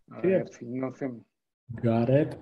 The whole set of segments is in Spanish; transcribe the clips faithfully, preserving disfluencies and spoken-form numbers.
A ver Yep. si no se... Got it.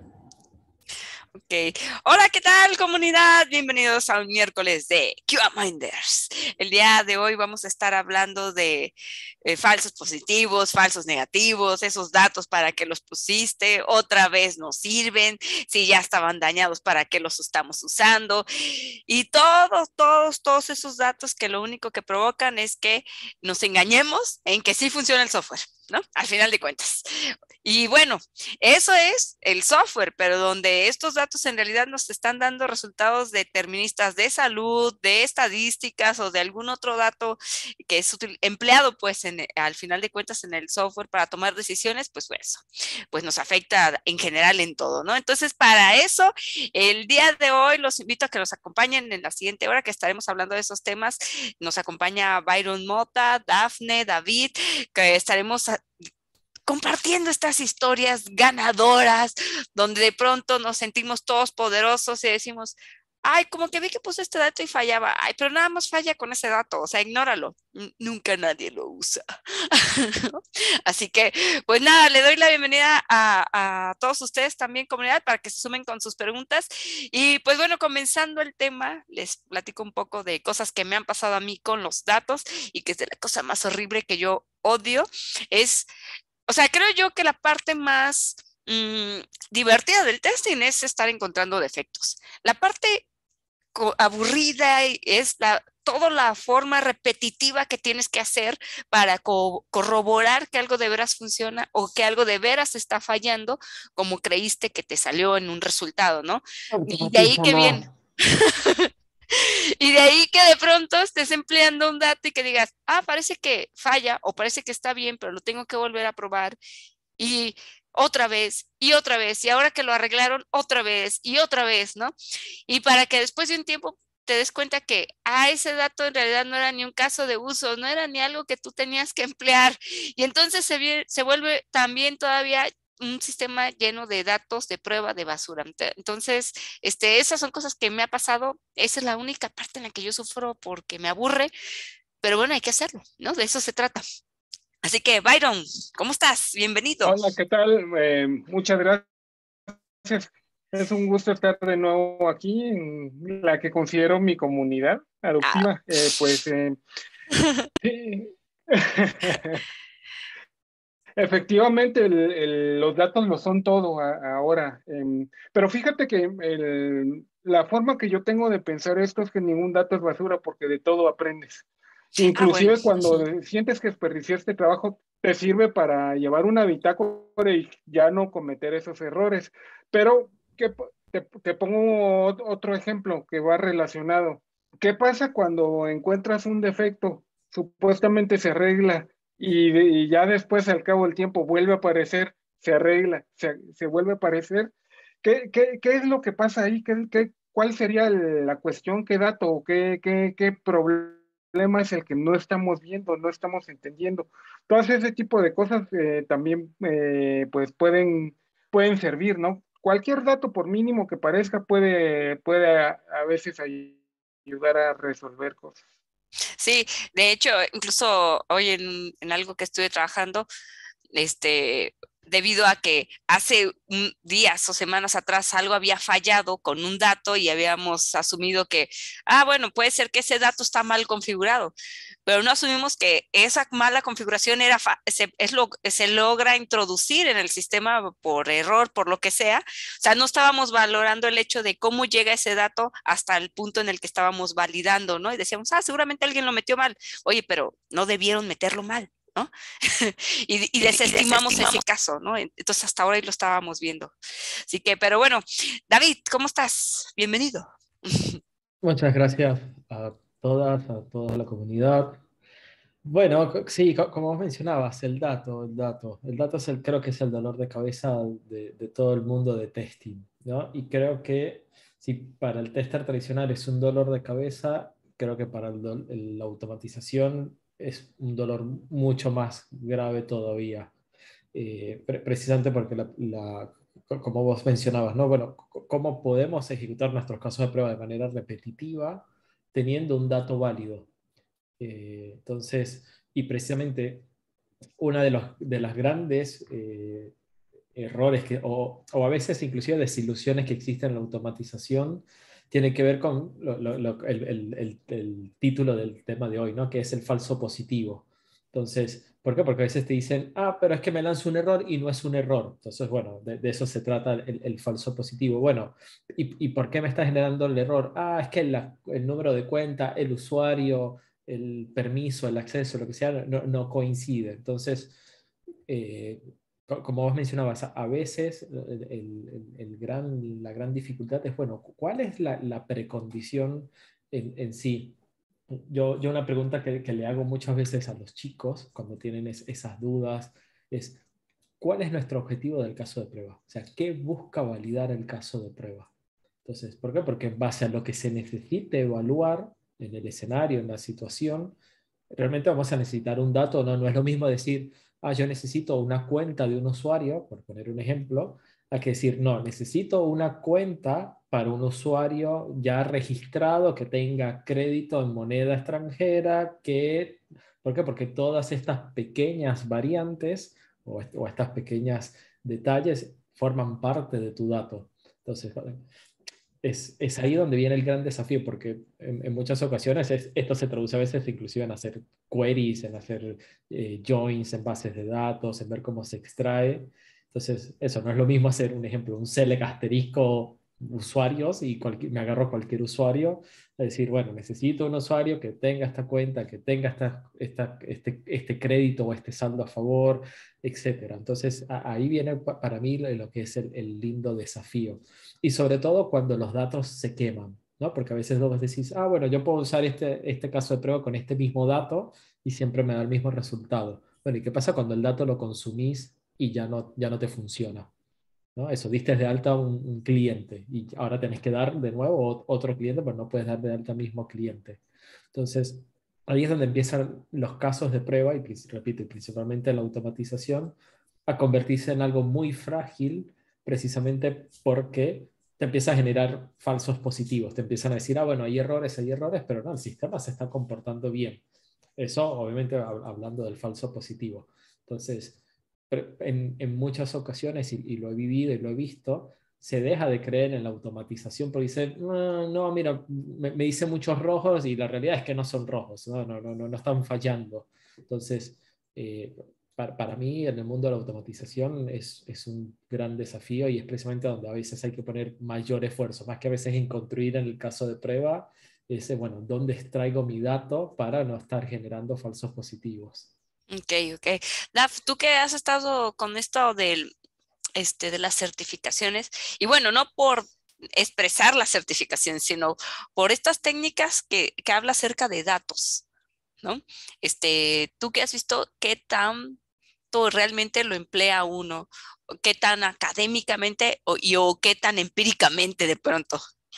Ok. Hola, ¿qué tal, comunidad? Bienvenidos a un miércoles de Q A Minders. El día de hoy vamos a estar hablando de eh, falsos positivos, falsos negativos, esos datos para qué los pusiste, otra vez nos sirven, si ya estaban dañados, para qué los estamos usando, y todos, todos, todos esos datos que lo único que provocan es que nos engañemos en que sí funciona el software, ¿no? Al final de cuentas. Y bueno, eso es el software, pero donde estos datos en realidad nos están dando resultados deterministas de salud, de estadísticas o de algún otro dato que es empleado pues en, al final de cuentas en el software para tomar decisiones, pues eso, pues nos afecta en general en todo, ¿no? Entonces para eso, el día de hoy los invito a que nos acompañen en la siguiente hora que estaremos hablando de esos temas. Nos acompaña Byron Mota, Dafne, David, que estaremos compartiendo estas historias ganadoras, donde de pronto nos sentimos todos poderosos y decimos, ay, como que vi que puse este dato y fallaba, ay, pero nada más falla con ese dato, o sea, ignóralo, N- nunca nadie lo usa. Así que, pues nada, le doy la bienvenida a, a todos ustedes también, comunidad, para que se sumen con sus preguntas. Y pues bueno, comenzando el tema, les platico un poco de cosas que me han pasado a mí con los datos y que es de la cosa más horrible que yo odio, es o sea, creo yo que la parte más mmm, divertida del testing es estar encontrando defectos. La parte aburrida es la, toda la forma repetitiva que tienes que hacer para co corroborar que algo de veras funciona o que algo de veras está fallando como creíste que te salió en un resultado, ¿no? Y de ahí que Automatízalo. viene. Y de ahí que de pronto estés empleando un dato y que digas, ah, parece que falla o parece que está bien, pero lo tengo que volver a probar y otra vez y otra vez y ahora que lo arreglaron otra vez y otra vez, ¿no? Y para que después de un tiempo te des cuenta que ah, ese dato en realidad no era ni un caso de uso, no era ni algo que tú tenías que emplear y entonces se, se vuelve también todavía un sistema lleno de datos de prueba de basura. Entonces, este, esas son cosas que me ha pasado. Esa es la única parte en la que yo sufro porque me aburre, pero bueno, hay que hacerlo, ¿no? De eso se trata. Así que, Byron, ¿cómo estás? Bienvenido. Hola, ¿qué tal? Eh, muchas gracias. Es un gusto estar de nuevo aquí en la que considero mi comunidad Ah. adoptiva. Eh, pues eh, sí. Efectivamente, el- el- los datos lo son todo a- ahora. Em, pero fíjate que el- la forma que yo tengo de pensar esto es que ningún dato es basura porque de todo aprendes. Ah, bueno. Inclusive cuando sientes que desperdiciaste trabajo, te sirve para llevar una bitácora y ya no cometer esos errores. Pero ¿qué p- te, te pongo ot- otro ejemplo que va relacionado. ¿Qué pasa cuando encuentras un defecto? Supuestamente se arregla y, y ya después, al cabo del tiempo, vuelve a aparecer, se arregla, se, se vuelve a aparecer. ¿Qué, qué, qué es lo que pasa ahí? ¿Qué, qué, cuál sería la cuestión? ¿Qué dato o qué, qué, qué problema es el que no estamos viendo, no estamos entendiendo? Todas ese tipo de cosas eh, también eh, pues pueden, pueden servir, ¿no? Cualquier dato, por mínimo que parezca, puede, puede a, a veces ayudar a resolver cosas. Sí, de hecho, incluso hoy en, en algo que estuve trabajando, este, debido a que hace un, días o semanas atrás algo había fallado con un dato y habíamos asumido que, ah, bueno, puede ser que ese dato está mal configurado, pero no asumimos que esa mala configuración era se, es lo, se logra introducir en el sistema por error, por lo que sea. O sea, no estábamos valorando el hecho de cómo llega ese dato hasta el punto en el que estábamos validando, ¿no? Y decíamos, ah, seguramente alguien lo metió mal. Oye, pero no debieron meterlo mal, ¿no? y, y, desestimamos ese caso, ¿no? Entonces hasta ahora lo estábamos viendo. Así que, pero bueno, David, ¿cómo estás? Bienvenido. Muchas gracias a todas, a toda la comunidad. Bueno, co- sí, co- como vos mencionabas, el dato, el dato. El dato es el, creo que es el dolor de cabeza de, de todo el mundo de testing, ¿no? Y creo que si para el tester tradicional es un dolor de cabeza, creo que para el do- el- la automatización es un dolor mucho más grave todavía. Eh, pre- precisamente porque la, la- co- como vos mencionabas, ¿no? Bueno, c- ¿cómo podemos ejecutar nuestros casos de prueba de manera repetitiva teniendo un dato válido? Eh, entonces, y precisamente una de, los, de las grandes eh, errores que, o, o a veces inclusive desilusiones que existen en la automatización, tiene que ver con lo, lo, lo, el, el, el, el título del tema de hoy, ¿no? Que es el falso positivo. Entonces, ¿por qué? Porque a veces te dicen, ah, pero es que me lanzo un error y no es un error. Entonces, bueno, de, de eso se trata el, el falso positivo. Bueno, ¿y, ¿y por qué me está generando el error? Ah, es que la, el número de cuenta, el usuario, el permiso, el acceso, lo que sea, no, no coincide. Entonces, eh, como vos mencionabas, a veces el, el, el gran, la gran dificultad es, bueno, ¿cuál es la, la precondición en, en sí? Yo, yo una pregunta que, que le hago muchas veces a los chicos cuando tienen es, esas dudas es, ¿cuál es nuestro objetivo del caso de prueba? O sea, ¿qué busca validar el caso de prueba? Entonces, ¿por qué? Porque en base a lo que se necesite evaluar en el escenario, en la situación, realmente vamos a necesitar un dato, ¿no? No es lo mismo decir, ah, yo necesito una cuenta de un usuario, por poner un ejemplo, a que decir, no, necesito una cuenta para un usuario ya registrado que tenga crédito en moneda extranjera, que, ¿por qué? Porque todas estas pequeñas variantes o, est o estas pequeñas detalles forman parte de tu dato. Entonces, es, es ahí donde viene el gran desafío, porque en, en muchas ocasiones es, esto se traduce a veces inclusive en hacer queries, en hacer eh, joins en bases de datos, en ver cómo se extrae. Entonces, eso no es lo mismo hacer un ejemplo, un select asterisco usuarios y me agarro cualquier usuario, a decir, bueno, necesito un usuario que tenga esta cuenta, que tenga esta, esta, este, este crédito o este saldo a favor, etcétera. Entonces, a, ahí viene para mí lo que es el, el lindo desafío. Y sobre todo cuando los datos se queman, ¿no? Porque a veces vos decís, ah, bueno, yo puedo usar este, este caso de prueba con este mismo dato y siempre me da el mismo resultado. Bueno, ¿y qué pasa cuando el dato lo consumís y ya no, ya no te funciona? ¿No? Eso, diste de alta un, un cliente y ahora tenés que dar de nuevo otro cliente, pero no puedes dar de alta al mismo cliente. Entonces, ahí es donde empiezan los casos de prueba, y repito, principalmente la automatización, a convertirse en algo muy frágil, precisamente porque te empieza a generar falsos positivos. Te empiezan a decir, ah, bueno, hay errores, hay errores, pero no, el sistema se está comportando bien. Eso, obviamente, hablando del falso positivo. Entonces, en, en muchas ocasiones, y, y lo he vivido y lo he visto, se deja de creer en la automatización porque dice, no, no mira, me, me dice muchos rojos y la realidad es que no son rojos, no, no, no, no, no están fallando. Entonces, eh, para, para mí, en el mundo de la automatización es, es un gran desafío y es precisamente donde a veces hay que poner mayor esfuerzo, más que a veces en construir en el caso de prueba, ese, bueno, ¿dónde extraigo mi dato para no estar generando falsos positivos? Ok, ok. Daf, tú que has estado con esto del, este, de las certificaciones, y bueno, no por expresar la certificación, sino por estas técnicas que, que habla acerca de datos, ¿no? Este, tú que has visto qué tanto realmente lo emplea uno, qué tan académicamente o, y, o qué tan empíricamente de pronto.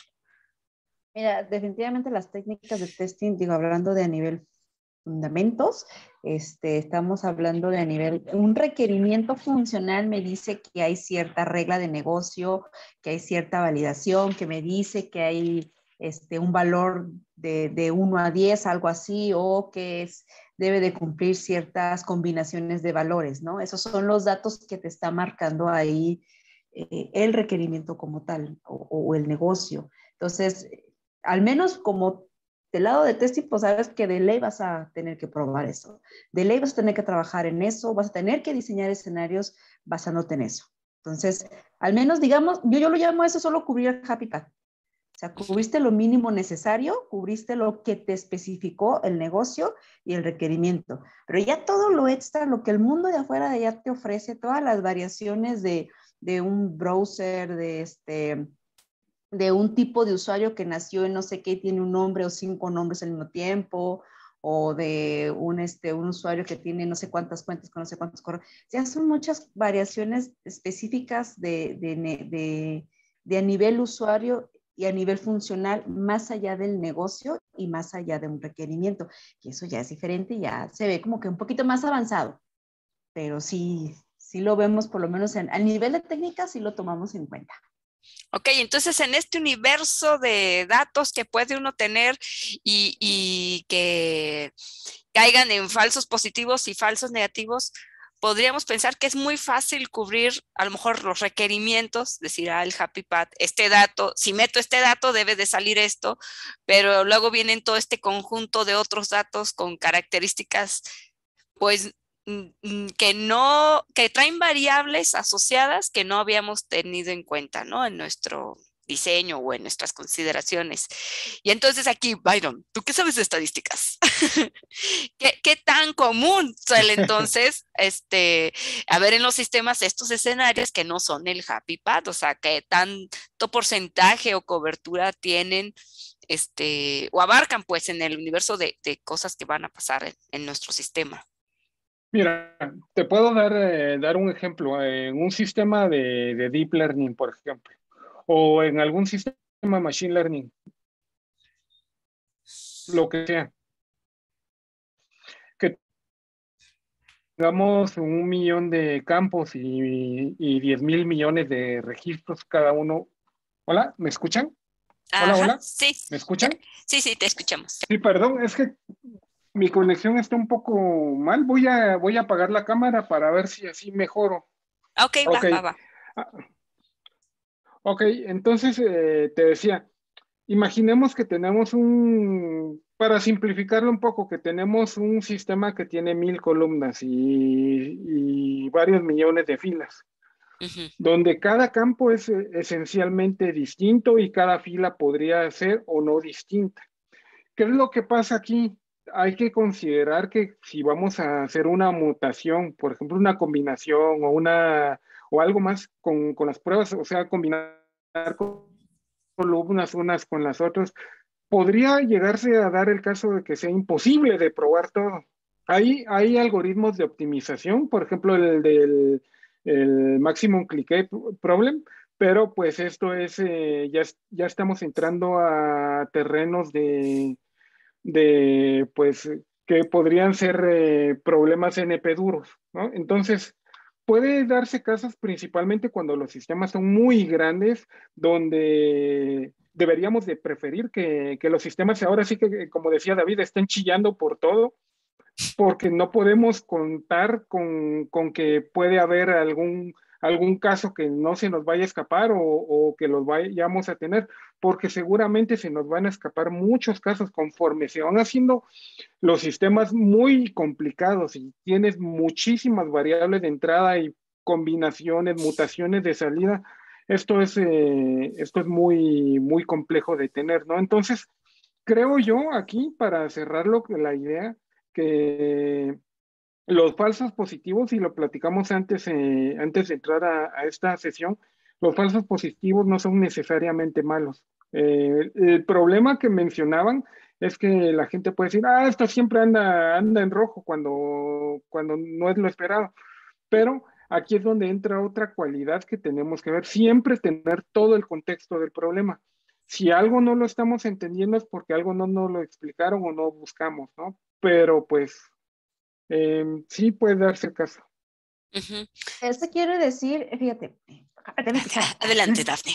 Mira, definitivamente las técnicas de testing, digo, hablando de a nivel fundamentos, este, estamos hablando de a nivel, un requerimiento funcional me dice que hay cierta regla de negocio, que hay cierta validación, que me dice que hay este, un valor de, de uno a diez, algo así, o que es, debe de cumplir ciertas combinaciones de valores, ¿no? Esos son los datos que te está marcando ahí eh, el requerimiento como tal, o, o el negocio. Entonces, al menos como del lado de testing, pues sabes que de ley vas a tener que probar eso. De ley vas a tener que trabajar en eso, vas a tener que diseñar escenarios basándote en eso. Entonces, al menos digamos, yo, yo lo llamo eso solo cubrir el happy path. O sea, cubriste lo mínimo necesario, cubriste lo que te especificó el negocio y el requerimiento. Pero ya todo lo extra, lo que el mundo de afuera de allá te ofrece, todas las variaciones de, de un browser, de este... de un tipo de usuario que nació en no sé qué, tiene un nombre o cinco nombres al mismo tiempo, o de un, este, un usuario que tiene no sé cuántas cuentas con no sé cuántos correos. Ya son muchas variaciones específicas de, de, de, de a nivel usuario y a nivel funcional, más allá del negocio y más allá de un requerimiento. Y eso ya es diferente, ya se ve como que un poquito más avanzado, pero sí, sí lo vemos por lo menos en, al nivel de técnica, sí lo tomamos en cuenta. Ok, entonces en este universo de datos que puede uno tener y, y que caigan en falsos positivos y falsos negativos, podríamos pensar que es muy fácil cubrir a lo mejor los requerimientos, decir, ah, el Happy Path, este dato, si meto este dato debe de salir esto, pero luego vienen todo este conjunto de otros datos con características, pues, que no, que traen variables asociadas que no habíamos tenido en cuenta, ¿no? En nuestro diseño o en nuestras consideraciones. Y entonces aquí, Byron, ¿tú qué sabes de estadísticas? ¿Qué, ¿Qué tan común suele entonces este, haber en los sistemas estos escenarios que no son el Happy Path? O sea, ¿qué tanto porcentaje o cobertura tienen este, o abarcan pues en el universo de, de cosas que van a pasar en, en nuestro sistema? Mira, te puedo dar, eh, dar un ejemplo. En un sistema de, de Deep Learning, por ejemplo, o en algún sistema Machine Learning, lo que sea, que tengamos un millón de campos y, y diez mil millones de registros cada uno. ¿Hola? ¿Me escuchan? Hola, Ajá, hola. sí. ¿Me escuchan? Sí, sí, te escuchamos. Sí, perdón, es que mi conexión está un poco mal. Voy a, voy a apagar la cámara para ver si así mejoro. Ok, va, Ok. va, va. Ok, entonces eh, te decía, imaginemos que tenemos un, para simplificarlo un poco, que tenemos un sistema que tiene mil columnas y, y varios millones de filas, Uh-huh. donde cada campo es eh, esencialmente distinto y cada fila podría ser o no distinta. ¿Qué es lo que pasa aquí? Hay que considerar que si vamos a hacer una mutación, por ejemplo, una combinación o una o algo más con, con las pruebas, o sea, combinar columnas unas con las otras, podría llegarse a dar el caso de que sea imposible de probar todo. Hay, hay algoritmos de optimización, por ejemplo, el del el Maximum Clique Problem, pero pues esto es, eh, ya, ya estamos entrando a terrenos de, de pues, que podrían ser eh, problemas N P duros, ¿no? Entonces, puede darse casos principalmente cuando los sistemas son muy grandes, donde deberíamos de preferir que, que los sistemas ahora sí que, como decía David, estén chillando por todo, porque no podemos contar con, con que puede haber algún, algún caso que no se nos vaya a escapar o, o que los vayamos a tener, porque seguramente se nos van a escapar muchos casos conforme se van haciendo los sistemas muy complicados y tienes muchísimas variables de entrada y combinaciones, mutaciones de salida. Esto es, eh, esto es muy, muy complejo de tener, ¿no? Entonces, creo yo aquí, para cerrarlo, la idea que los falsos positivos, y lo platicamos antes, eh, antes de entrar a, a, esta sesión, los falsos positivos no son necesariamente malos. Eh, el problema que mencionaban es que la gente puede decir, ah, esto siempre anda, anda en rojo cuando, cuando no es lo esperado. Pero aquí es donde entra otra cualidad que tenemos que ver, siempre tener todo el contexto del problema. Si algo no lo estamos entendiendo es porque algo no nos lo explicaron o no buscamos, ¿no? Pero pues eh, sí puede darse el caso. Uh-huh. Esto quiere decir, fíjate. Adelante, Daphne.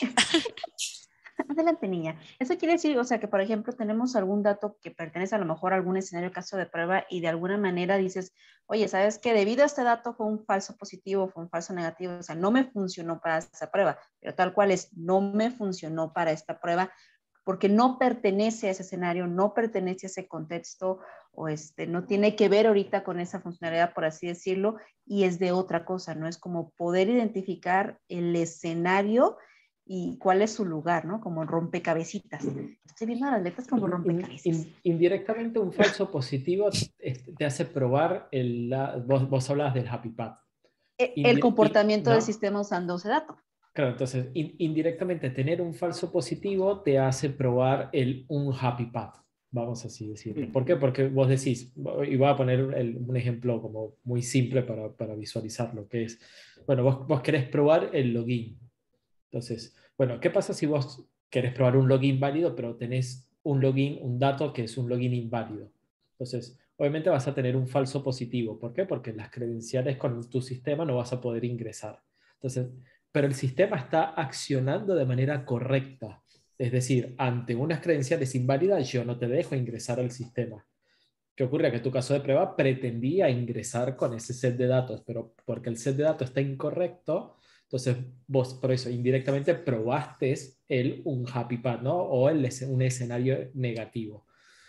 Adelante, niña. Eso quiere decir, o sea, que por ejemplo tenemos algún dato que pertenece a lo mejor a algún escenario, caso de prueba, y de alguna manera dices, oye, ¿sabes qué? Debido a este dato fue un falso positivo, fue un falso negativo, o sea, no me funcionó para esa prueba, pero tal cual es, no me funcionó para esta prueba porque no pertenece a ese escenario, no pertenece a ese contexto, o este, no tiene que ver ahorita con esa funcionalidad, por así decirlo, y es de otra cosa, ¿no? Es como poder identificar el escenario y cuál es su lugar, ¿no? Como rompecabecitas. Estoy viendo las letras como rompecabezas. In, in, indirectamente un falso positivo te hace probar, el, la, vos, vos hablabas del Happy Path. El, el comportamiento in, no. del sistema usando ese dato. Claro, entonces in, indirectamente tener un falso positivo te hace probar el, un Happy Path, vamos así decirlo. ¿Por qué? Porque vos decís, y voy a poner el, un ejemplo como muy simple para, para visualizarlo, que es, bueno, vos, vos querés probar el login. Entonces, bueno, ¿qué pasa si vos querés probar un login válido, pero tenés un login, un dato que es un login inválido? Entonces, obviamente vas a tener un falso positivo. ¿Por qué? Porque las credenciales con tu sistema no vas a poder ingresar. Entonces, pero el sistema está accionando de manera correcta. Es decir, ante unas credenciales inválidas, yo no te dejo ingresar al sistema. ¿Qué ocurre? Que tu caso de prueba pretendía ingresar con ese set de datos, pero porque el set de datos está incorrecto, entonces vos por eso indirectamente probaste el, un happy path, ¿no? O el, un escenario negativo.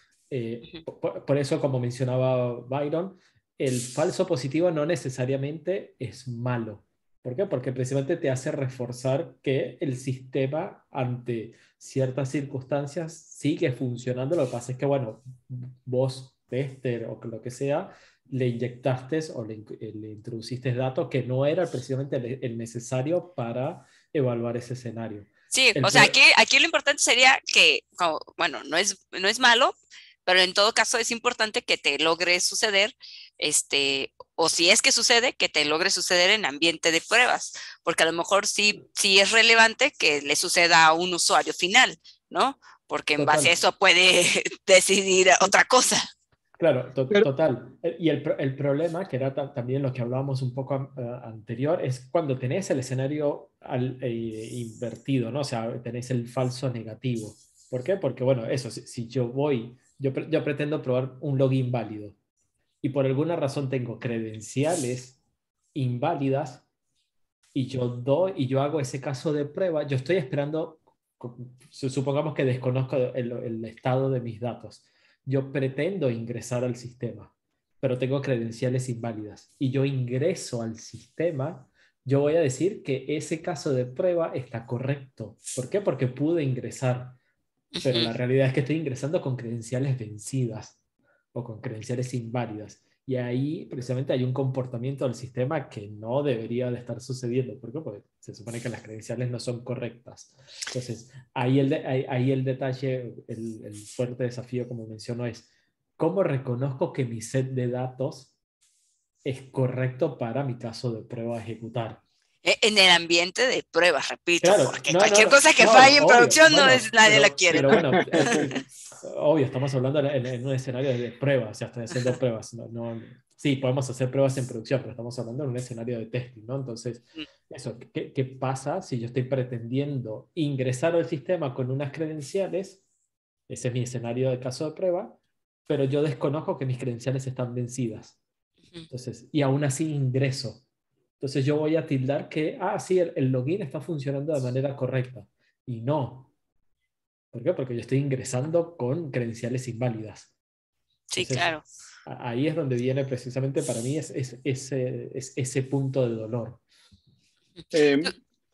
Eh, por, por eso, como mencionaba Byron, el falso positivo no necesariamente es malo. ¿Por qué? Porque precisamente te hace reforzar que el sistema ante ciertas circunstancias sigue funcionando. Lo que pasa es que, bueno, vos, tester o lo que sea, le inyectaste o le, le introduciste datos que no era precisamente el, el necesario para evaluar ese escenario. Sí, El o sea, pro- aquí, aquí lo importante sería que, como, bueno, no es, no es malo, pero en todo caso es importante que te logre suceder, este, o si es que sucede, que te logre suceder en ambiente de pruebas, porque a lo mejor sí, sí es relevante que le suceda a un usuario final, ¿no? Porque en base a Total. eso puede decidir otra cosa. Claro, to- Pero- total. Eh, Y el, pro- el problema, que era ta- también lo que hablábamos un poco an- eh, anterior, es cuando tenés el escenario al- eh, invertido, ¿no? O sea, tenés el falso negativo. ¿Por qué? Porque, bueno, eso, si, si yo voy, yo, pre- yo pretendo probar un login válido y por alguna razón tengo credenciales inválidas y yo doy y yo hago ese caso de prueba, yo estoy esperando, co- su- supongamos que desconozco el, el estado de mis datos. Yo pretendo ingresar al sistema, pero tengo credenciales inválidas y yo ingreso al sistema, yo voy a decir que ese caso de prueba está correcto. ¿Por qué? Porque pude ingresar, pero Ujú. la realidad es que estoy ingresando con credenciales vencidas o con credenciales inválidas. Y ahí precisamente hay un comportamiento del sistema que no debería de estar sucediendo. ¿Por qué? Porque se supone que las credenciales no son correctas. Entonces, ahí el, de, ahí, ahí el detalle, el, el fuerte desafío, como menciono, es cómo reconozco que mi set de datos es correcto para mi caso de prueba a ejecutar. E- En el ambiente de pruebas, repito, Claro, porque no, no, cualquier no, cosa que no, falle en obvio, producción no bueno, es, nadie la pero, quiere, pero ¿no? bueno, eh, eh, obvio, estamos hablando en, en un escenario de pruebas, o sea, estoy haciendo pruebas, no, no, sí, podemos hacer pruebas en producción, pero estamos hablando en un escenario de testing, ¿no? Entonces, eso, ¿qué, qué pasa si yo estoy pretendiendo ingresar al sistema con unas credenciales? Ese es mi escenario de caso de prueba, pero yo desconozco que mis credenciales están vencidas. Entonces, y aún así ingreso. Entonces yo voy a tildar que, ah, sí, el, el login está funcionando de manera correcta. Y no. ¿Por qué? Porque yo estoy ingresando con credenciales inválidas. Sí, Entonces, claro. a- ahí es donde viene precisamente para mí es, es, ese, es ese punto de dolor. eh,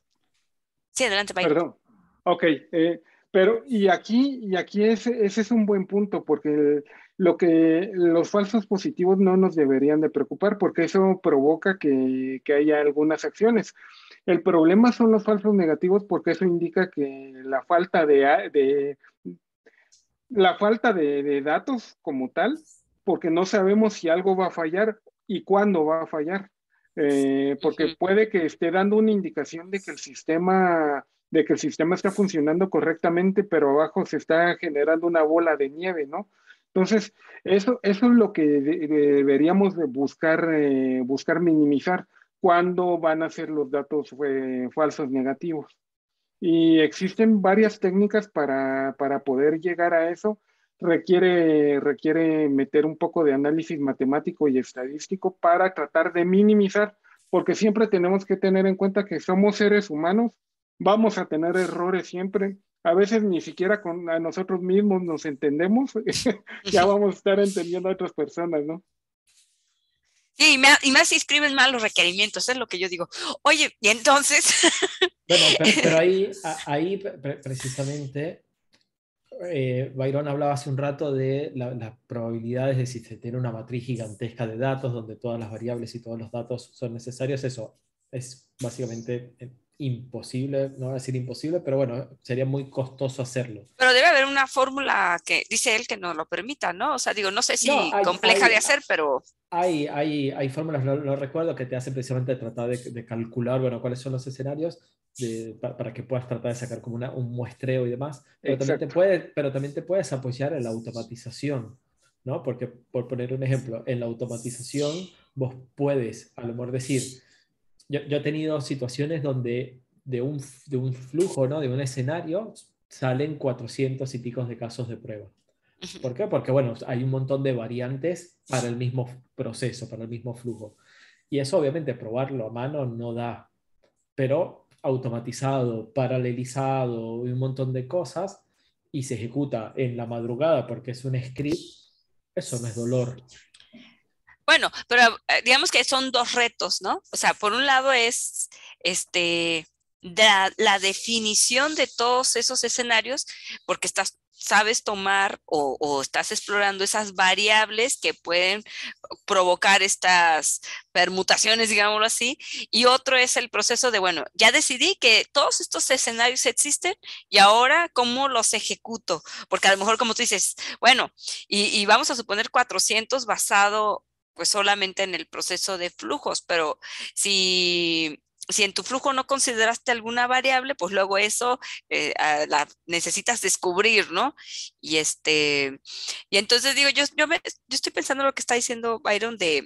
Sí, adelante, Byron. Perdón. Ok, eh, pero y aquí, y aquí ese, ese es un buen punto, porque lo que los falsos positivos no nos deberían de preocupar, porque eso provoca que, que haya algunas acciones. El problema son los falsos negativos, porque eso indica que la falta de, a- de la falta de, de datos como tal, porque no sabemos si algo va a fallar y cuándo va a fallar. Eh, porque Ujú. puede que esté dando una indicación de que el sistema, de que el sistema está funcionando correctamente, pero abajo se está generando una bola de nieve, ¿no? Entonces, eso, eso es lo que de- deberíamos de buscar, eh, buscar minimizar cuándo van a ser los datos eh, falsos negativos. Y existen varias técnicas para, para poder llegar a eso. Requiere, requiere meter un poco de análisis matemático y estadístico para tratar de minimizar, porque siempre tenemos que tener en cuenta que somos seres humanos, vamos a tener errores siempre. A veces ni siquiera con a nosotros mismos nos entendemos, ya vamos a estar entendiendo a otras personas, ¿no? Sí, y más, y más si escriben mal los requerimientos, es lo que yo digo. Oye, y entonces, Bueno, pero, pero ahí, a- ahí pre- precisamente eh, Byron hablaba hace un rato de la- las probabilidades de si se tiene una matriz gigantesca de datos donde todas las variables y todos los datos son necesarios. Eso es básicamente eh, imposible, no voy a decir imposible, pero bueno, sería muy costoso hacerlo. pero debe haber una fórmula que dice él que nos lo permita, ¿no? O sea, digo, no sé No, si hay, compleja hay, de hacer, pero hay, hay, hay fórmulas, lo, lo recuerdo, que te hacen precisamente tratar de, de calcular, bueno, cuáles son los escenarios de- pa- para que puedas tratar de sacar como una, un muestreo y demás, pero también te Exacto. puedes, pero también te puedes apoyar en la automatización, ¿no? Porque, por poner un ejemplo, en la automatización vos puedes, a lo mejor decir, yo, yo he tenido situaciones donde de un, de un flujo, ¿no? De un escenario, salen cuatrocientos y picos de casos de prueba. Ujú. ¿Por qué? Porque, bueno, hay un montón de variantes para el mismo proceso, para el mismo flujo. Y eso, obviamente, probarlo a mano no da, pero automatizado, paralelizado y un montón de cosas, y se ejecuta en la madrugada porque es un script, eso no es dolor. Bueno, pero eh, digamos que son dos retos, ¿no? O sea, por un lado es este, la, la definición de todos esos escenarios, porque estás, sabes tomar o, o estás explorando esas variables que pueden provocar estas permutaciones, digámoslo así, y otro es el proceso de, bueno, ya decidí que todos estos escenarios existen y ahora cómo los ejecuto, porque a lo mejor como tú dices, bueno, y, y vamos a suponer cuatrocientos basado pues solamente en el proceso de flujos, pero si, si en tu flujo no consideraste alguna variable, pues luego eso eh, a, la necesitas descubrir, ¿no? Y este, y entonces digo, yo, yo, me, yo estoy pensando lo que está diciendo Byron de,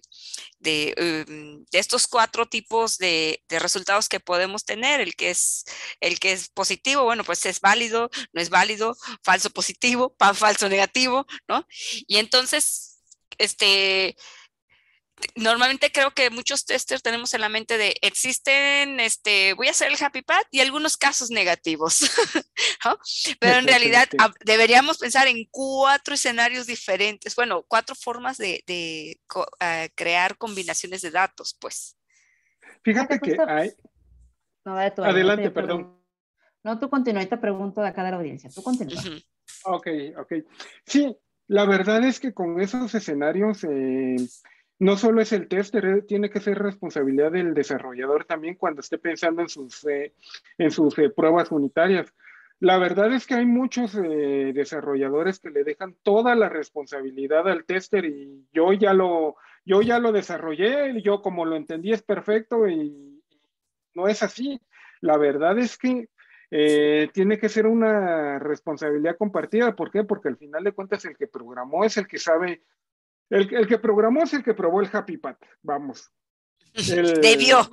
de, um, de estos cuatro tipos de, de resultados que podemos tener, el que es, el que es positivo, bueno, pues es válido, no es válido, falso positivo, falso negativo, ¿no? Y entonces, este, normalmente creo que muchos testers tenemos en la mente de existen, este, voy a hacer el happy path y algunos casos negativos, ¿no? Pero en realidad Sí. a, deberíamos pensar en cuatro escenarios diferentes, bueno, cuatro formas de, de co, uh, crear combinaciones de datos, pues. Fíjate que hay... No, dale tú, Adelante, perdón. No, tú continúa y te pregunto de acá de la audiencia. Tú continúa. Uh-huh. Ok, ok. Sí, la verdad es que con esos escenarios... Eh, no solo es el tester, tiene que ser responsabilidad del desarrollador también cuando esté pensando en sus, eh, en sus eh, pruebas unitarias. La verdad es que hay muchos eh, desarrolladores que le dejan toda la responsabilidad al tester y yo ya lo, yo ya lo desarrollé, yo como lo entendí es perfecto y no es así. La verdad es que eh, tiene que ser una responsabilidad compartida. ¿Por qué? Porque al final de cuentas el que programó es el que sabe. El, el que programó es el que probó el Happy Path, vamos. El, Debió.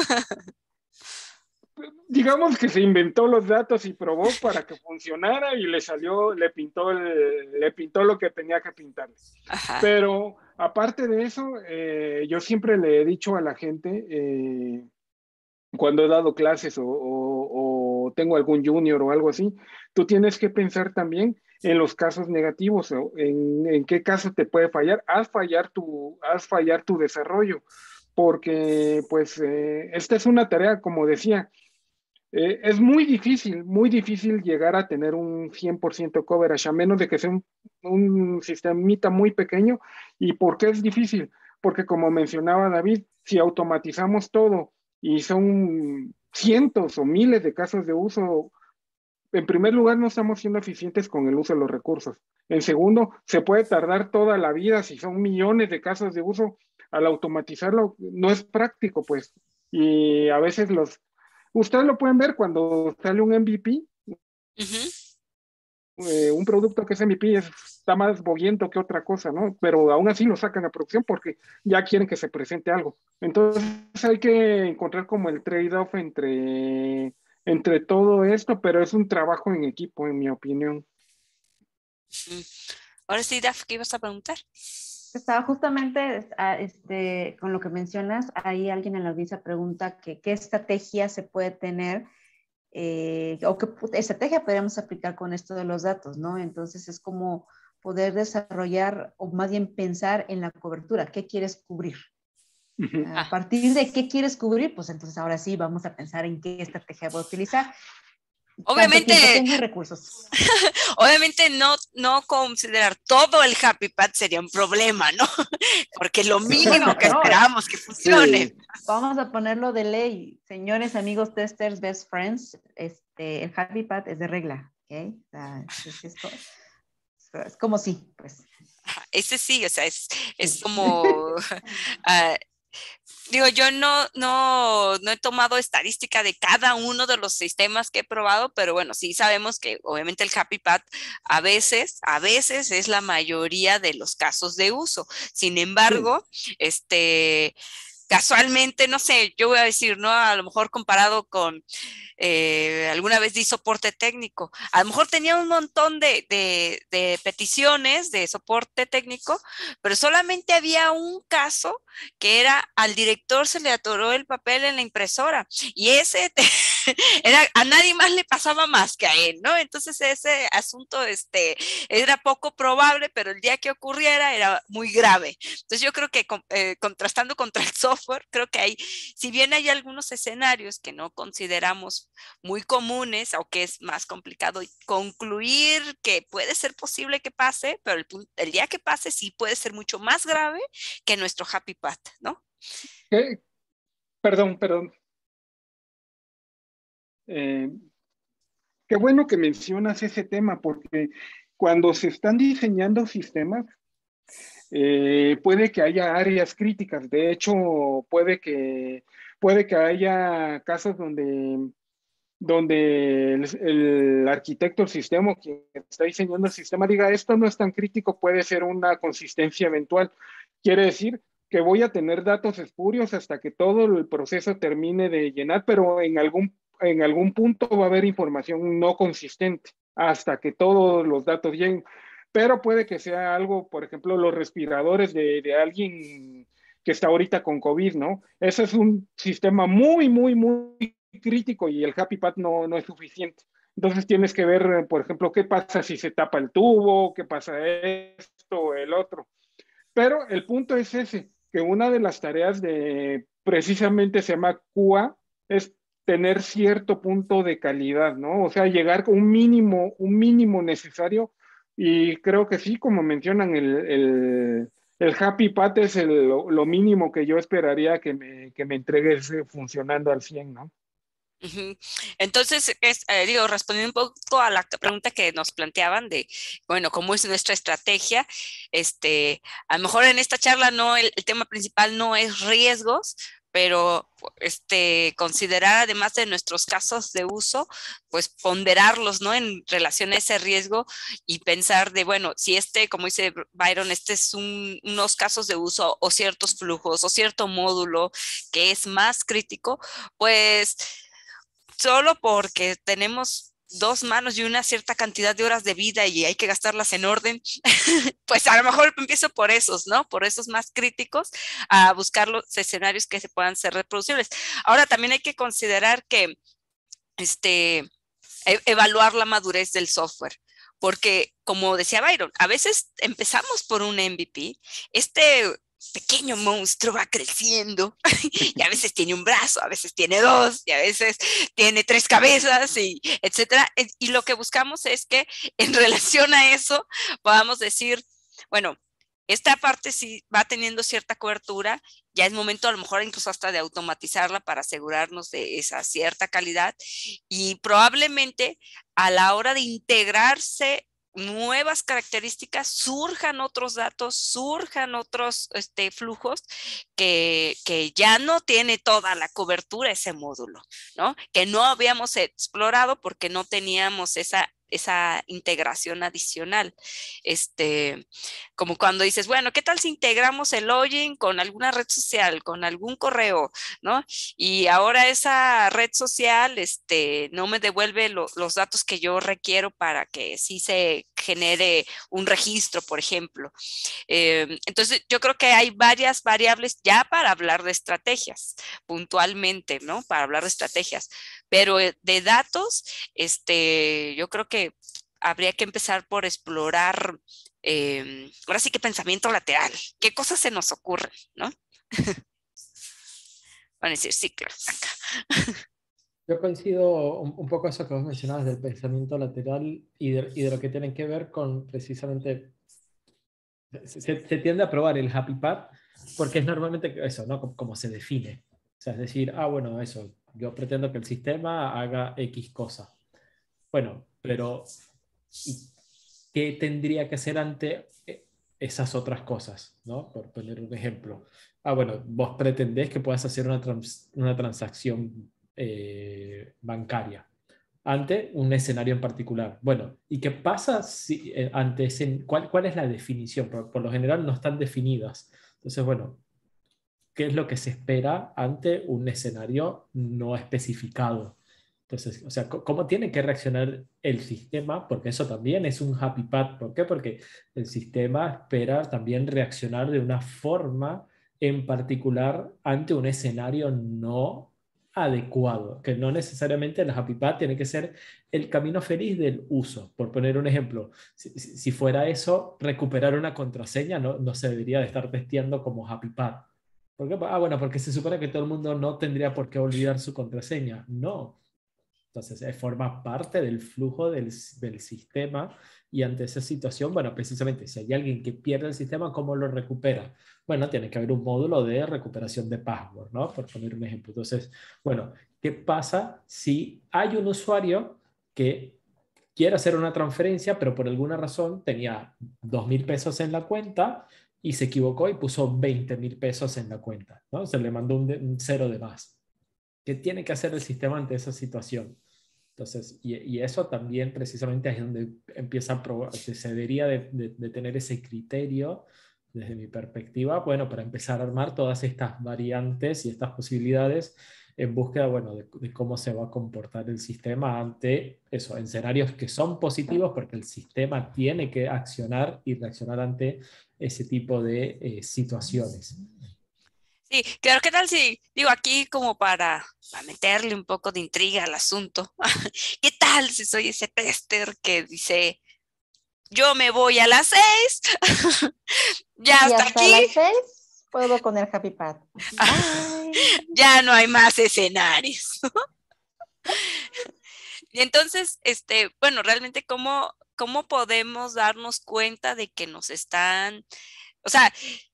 Digamos que se inventó los datos y probó para que funcionara y le salió, le pintó, el, le pintó lo que tenía que pintar. Ajá. Pero aparte de eso, eh, yo siempre le he dicho a la gente, eh, cuando he dado clases o, o, o tengo algún junior o algo así, tú tienes que pensar también en los casos negativos, en, en qué caso te puede fallar, haz fallar tu, haz fallar tu desarrollo, porque pues eh, esta es una tarea, como decía, eh, es muy difícil, muy difícil llegar a tener un cien por ciento coverage, a menos de que sea un, un sistemita muy pequeño. ¿Y por qué es difícil? Porque como mencionaba David, si automatizamos todo y son cientos o miles de casos de uso, en primer lugar, no estamos siendo eficientes con el uso de los recursos. En segundo, se puede tardar toda la vida si son millones de casos de uso. Al automatizarlo, no es práctico, pues. Y a veces los... Ustedes lo pueden ver cuando sale un M V P. Uh-huh. Eh, un producto que es M V P es, está más bollento que otra cosa, ¿no? Pero aún así lo sacan a producción porque ya quieren que se presente algo. Entonces hay que encontrar como el trade-off entre... entre todo esto, pero es un trabajo en equipo, en mi opinión. Ahora sí, Daf, ¿qué ibas a preguntar? Estaba justamente este, con lo que mencionas, ahí alguien en la audiencia pregunta que qué estrategia se puede tener eh, o qué estrategia podríamos aplicar con esto de los datos, ¿no? Entonces es como poder desarrollar o más bien pensar en la cobertura, ¿qué quieres cubrir? Uh-huh. A partir de qué quieres cubrir, pues entonces ahora sí vamos a pensar en qué estrategia voy a utilizar. Obviamente, tengo recursos. Obviamente no, no considerar todo el Happy Path sería un problema, ¿no? Porque lo mínimo bueno, que no, esperamos que funcione. Sí. Vamos a ponerlo de ley. Señores, amigos, testers, best friends, este, el Happy Path es de regla, ¿ok? O sea, es, es, es, es como sí, pues. Ese sí, o sea, es, es sí. como... Uh, Digo, yo no, no, no he tomado estadística de cada uno de los sistemas que he probado, pero bueno, sí sabemos que obviamente el Happy Path a veces, a veces es la mayoría de los casos de uso. Sin embargo, sí. este, casualmente, no sé, yo voy a decir, ¿no? A lo mejor comparado con, eh, alguna vez di soporte técnico, a lo mejor tenía un montón de, de, de peticiones de soporte técnico, pero solamente había un caso que era al director se le atoró el papel en la impresora y ese te, era, a nadie más le pasaba más que a él, ¿no? Entonces ese asunto este, era poco probable, pero el día que ocurriera era muy grave. Entonces yo creo que eh, contrastando contra el software, creo que hay, si bien hay algunos escenarios que no consideramos muy comunes o que es más complicado concluir que puede ser posible que pase, pero el, el día que pase sí puede ser mucho más grave que nuestro Happy Path, ¿no? ¿Qué? Perdón, perdón. Eh, qué bueno que mencionas ese tema, porque cuando se están diseñando sistemas, eh, puede que haya áreas críticas. De hecho, puede que, puede que haya casos donde, donde el, el arquitecto del sistema, quien está diseñando el sistema, diga, esto no es tan crítico, puede ser una consistencia eventual. Quiere decir que voy a tener datos espurios hasta que todo el proceso termine de llenar, pero en algún, en algún punto va a haber información no consistente hasta que todos los datos lleguen. Pero puede que sea algo, por ejemplo, los respiradores de, de alguien que está ahorita con COVID, ¿no? Ese es un sistema muy, muy, muy crítico y el Happy Path no, no es suficiente. Entonces tienes que ver, por ejemplo, qué pasa si se tapa el tubo, qué pasa esto o el otro. Pero el punto es ese, que una de las tareas de, precisamente se llama Q A, es tener cierto punto de calidad, ¿no? O sea, llegar con un mínimo, un mínimo necesario, y creo que sí, como mencionan, el, el, el Happy Path es el, lo, lo mínimo que yo esperaría que me, que me entregues funcionando al cien, ¿no? Uh-huh. Entonces, es, eh, digo, respondiendo un poco a la pregunta que nos planteaban de, bueno, cómo es nuestra estrategia, este, a lo mejor en esta charla no, el, el tema principal no es riesgos, pero este, considerar además de nuestros casos de uso, pues ponderarlos, ¿no? En relación a ese riesgo y pensar de, bueno, si este, como dice Byron, este es un, unos casos de uso o ciertos flujos o cierto módulo que es más crítico, pues solo porque tenemos dos manos y una cierta cantidad de horas de vida y hay que gastarlas en orden, pues a lo mejor empiezo por esos, ¿no? Por esos más críticos, a buscar los escenarios que se puedan ser reproducibles. Ahora también hay que considerar que, este, e- evaluar la madurez del software. Porque, como decía Byron, a veces empezamos por un M V P, este pequeño monstruo va creciendo y a veces tiene un brazo, a veces tiene dos y a veces tiene tres cabezas y etcétera. Y lo que buscamos es que en relación a eso podamos decir, bueno, esta parte sí va teniendo cierta cobertura, ya es momento a lo mejor incluso hasta de automatizarla para asegurarnos de esa cierta calidad y probablemente a la hora de integrarse nuevas características, surjan otros datos, surjan otros este, flujos que, que ya no tiene toda la cobertura ese módulo, ¿no? Que no habíamos explorado porque no teníamos esa, esa integración adicional. Este, como cuando dices, bueno, ¿qué tal si integramos el login con alguna red social, con algún correo, ¿no? Y ahora esa red social este, no me devuelve lo, los datos que yo requiero para que sí se genere un registro, por ejemplo. Eh, entonces, yo creo que hay varias variables ya para hablar de estrategias, puntualmente, ¿no? Para hablar de estrategias. Pero de datos, este, yo creo que habría que empezar por explorar, eh, ahora sí que pensamiento lateral. ¿Qué cosas se nos ocurren, no? Van a decir, sí, claro, acá. Yo coincido un, un poco eso que vos mencionabas del pensamiento lateral y de, y de lo que tienen que ver con precisamente, se, se tiende a probar el Happy Path porque es normalmente eso, ¿no? Como, como se define. O sea, es decir, ah, bueno, eso, yo pretendo que el sistema haga X cosa. Bueno, pero ¿y qué tendría que hacer ante esas otras cosas, ¿no? Por poner un ejemplo. Ah, bueno, vos pretendés que puedas hacer una, trans, una transacción eh, bancaria ante un escenario en particular. Bueno, ¿y qué pasa si eh, ante ese, cuál, cuál es la definición? Por, por lo general no están definidas. Entonces, bueno, qué es lo que se espera ante un escenario no especificado. Entonces, o sea, ¿cómo tiene que reaccionar el sistema? Porque eso también es un happy path. ¿Por qué? Porque el sistema espera también reaccionar de una forma en particular ante un escenario no adecuado, que no necesariamente el happy path tiene que ser el camino feliz del uso. Por poner un ejemplo, si, si fuera eso, recuperar una contraseña no, no se debería de estar testeando como happy path. ¿Por qué? Ah, bueno, porque se supone que todo el mundo no tendría por qué olvidar su contraseña. No. Entonces, eh, forma parte del flujo del, del sistema y ante esa situación, bueno, precisamente, si hay alguien que pierde el sistema, ¿cómo lo recupera? Bueno, tiene que haber un módulo de recuperación de password, ¿no? Por poner un ejemplo. Entonces, bueno, ¿qué pasa si hay un usuario que quiere hacer una transferencia, pero por alguna razón tenía dos mil pesos en la cuenta y se equivocó y puso veinte mil pesos en la cuenta, ¿no? Se le mandó un, de, un cero de más. ¿Qué tiene que hacer el sistema ante esa situación? Entonces, y, y eso también precisamente es donde empieza a probar, se debería de, de, de tener ese criterio desde mi perspectiva, bueno, para empezar a armar todas estas variantes y estas posibilidades en búsqueda, bueno, de, de cómo se va a comportar el sistema ante eso, en escenarios que son positivos, porque el sistema tiene que accionar y reaccionar ante ese tipo de eh, situaciones. Sí, claro, ¿qué tal si, digo, aquí como para, para meterle un poco de intriga al asunto, ¿qué tal si soy ese tester que dice, yo me voy a las seis, ya Y hasta, hasta aquí, las seis puedo poner happy path. ya no hay más escenarios? Y entonces, este, bueno, realmente, ¿cómo, cómo podemos darnos cuenta de que nos están, o sea,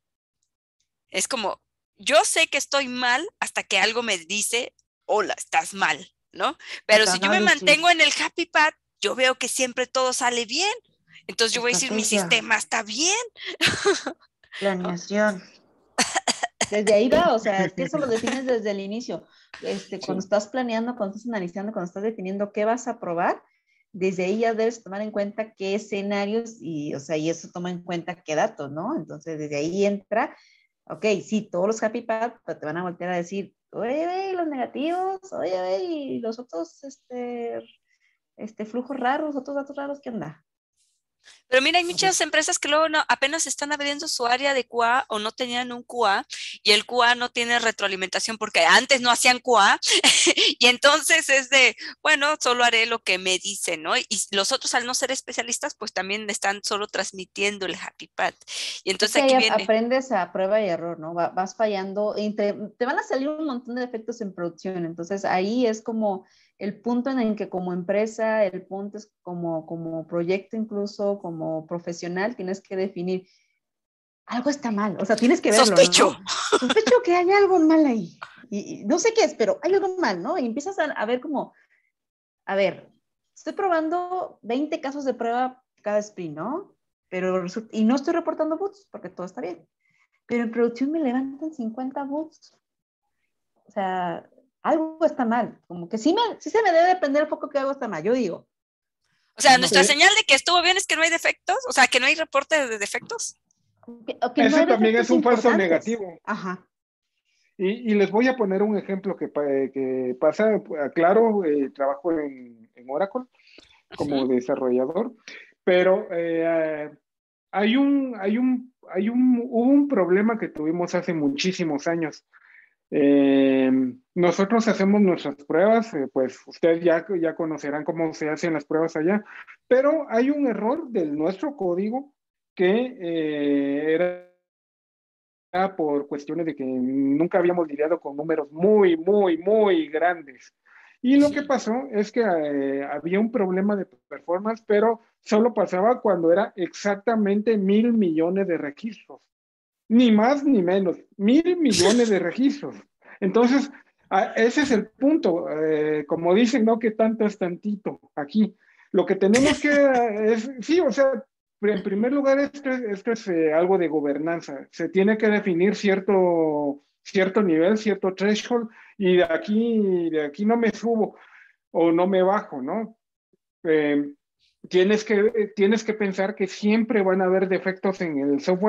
es como, yo sé que estoy mal hasta que algo me dice, hola, estás mal, ¿no? Pero si yo me mantengo en el happy path, yo veo que siempre todo sale bien. Entonces yo voy a decir, mi sistema está bien. Planeación. Desde ahí va, o sea, es que eso lo defines desde el inicio. Este, cuando sí. estás planeando, cuando estás analizando, cuando estás definiendo qué vas a probar, desde ahí ya debes tomar en cuenta qué escenarios y, o sea, y eso toma en cuenta qué datos, ¿no? Entonces, desde ahí entra, ok, sí, todos los happy path te van a voltear a decir, oye, ve, los negativos, oye, ve, y los otros, este, este, flujos raros, otros datos raros, ¿qué onda? Pero mira, hay muchas empresas que luego no, apenas están abriendo su área de Q A o no tenían un Q A y el Q A no tiene retroalimentación porque antes no hacían Q A y entonces es de, bueno, solo haré lo que me dicen, ¿no? Y los otros al no ser especialistas pues también están solo transmitiendo el happy path. Y entonces es que aquí viene... aprendes a prueba y error, ¿no? Vas fallando, entre, te van a salir un montón de defectos en producción, entonces ahí es como el punto en el que como empresa, el punto es como, como proyecto incluso, como profesional, tienes que definir, algo está mal, o sea, tienes que verlo, Sospecho. ¿no? Sospecho que hay algo mal ahí, y, y no sé qué es, pero hay algo mal, ¿no? Y empiezas a, a ver como, a ver, estoy probando veinte casos de prueba cada sprint, ¿no? Pero, y no estoy reportando boots porque todo está bien. Pero en producción me levantan cincuenta boots. O sea, algo está mal. Como que sí, me, sí se me debe de prender el foco que algo está mal, yo digo. O sea, no nuestra sé. señal de que estuvo bien es que no hay defectos, o sea, que no hay reporte de defectos. Que, que Ese no hay también es un falso negativo. Ajá. Y, y les voy a poner un ejemplo que, que pasa, claro, eh, trabajo en, en Oracle como uh-huh. desarrollador, pero eh, hay un, hay un, hay un, hubo un problema que tuvimos hace muchísimos años. Eh, nosotros hacemos nuestras pruebas, eh, pues ustedes ya, ya conocerán cómo se hacen las pruebas allá, pero hay un error del nuestro código que eh, era por cuestiones de que nunca habíamos lidiado con números muy, muy, muy grandes. Y lo que pasó es que eh, había un problema de performance, pero solo pasaba cuando era exactamente mil millones de registros. Ni más ni menos, mil millones de registros. Entonces, a, ese es el punto. Eh, como dicen, ¿no? Que tanto es tantito aquí. Lo que tenemos que es, sí, o sea, en primer lugar, esto es, esto es eh, algo de gobernanza. Se tiene que definir cierto, cierto nivel, cierto threshold, y de aquí, de aquí no me subo o no me bajo, ¿no? Eh, tienes, que, tienes que pensar que siempre van a haber defectos en el software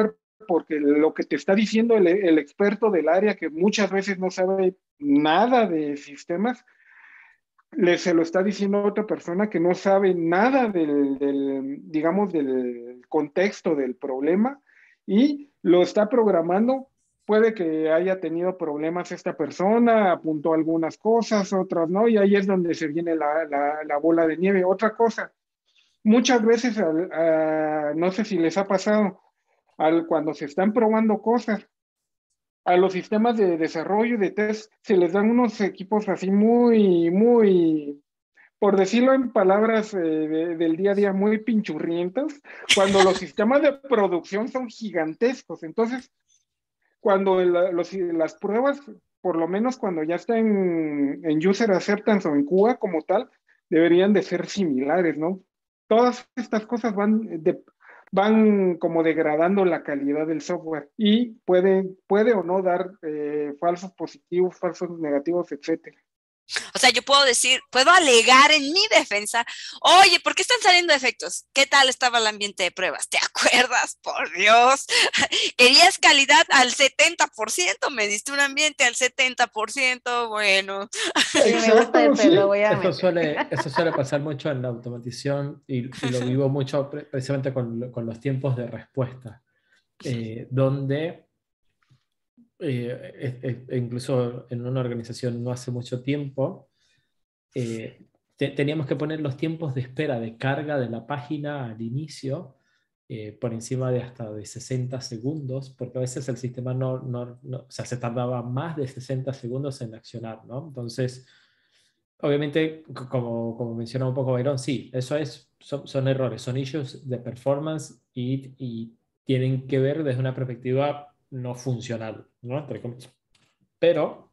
porque lo que te está diciendo el, el experto del área, que muchas veces no sabe nada de sistemas, le, se lo está diciendo a otra persona que no sabe nada del, del, digamos, del contexto del problema y lo está programando. Puede que haya tenido problemas esta persona, apuntó algunas cosas, otras no, y ahí es donde se viene la, la, la bola de nieve. Otra cosa, muchas veces, al, a, no sé si les ha pasado, al, cuando se están probando cosas, a los sistemas de desarrollo y de test se les dan unos equipos así muy, muy, por decirlo en palabras eh, de, del día a día, muy pinchurrientos, cuando los sistemas de producción son gigantescos. Entonces, cuando el, los, las pruebas, por lo menos cuando ya está en, en User Acceptance o en Q A como tal, deberían de ser similares, ¿no? Todas estas cosas van, de, van como degradando la calidad del software y puede, puede o no dar eh, falsos positivos, falsos negativos, etcétera. O sea, yo puedo decir, puedo alegar en mi defensa, oye, ¿por qué están saliendo defectos? ¿Qué tal estaba el ambiente de pruebas? ¿Te acuerdas? Por Dios. Querías calidad al setenta por ciento, me diste un ambiente al setenta por ciento, bueno. Sí, me gusta el pelo, voy a eso, suele, eso suele pasar mucho en la automatización y, y lo vivo mucho precisamente con, con los tiempos de respuesta, eh, donde... Eh, eh, eh, incluso en una organización no hace mucho tiempo, eh, te, teníamos que poner los tiempos de espera de carga de la página al inicio eh, por encima de hasta de sesenta segundos, porque a veces el sistema no, no, no, o sea, se tardaba más de sesenta segundos en accionar, ¿no? Entonces, obviamente, como, como mencionaba un poco Byron, sí, eso es, son, son errores, son issues de performance y, y tienen que ver desde una perspectiva no funcional, ¿no? Entre comillas. Pero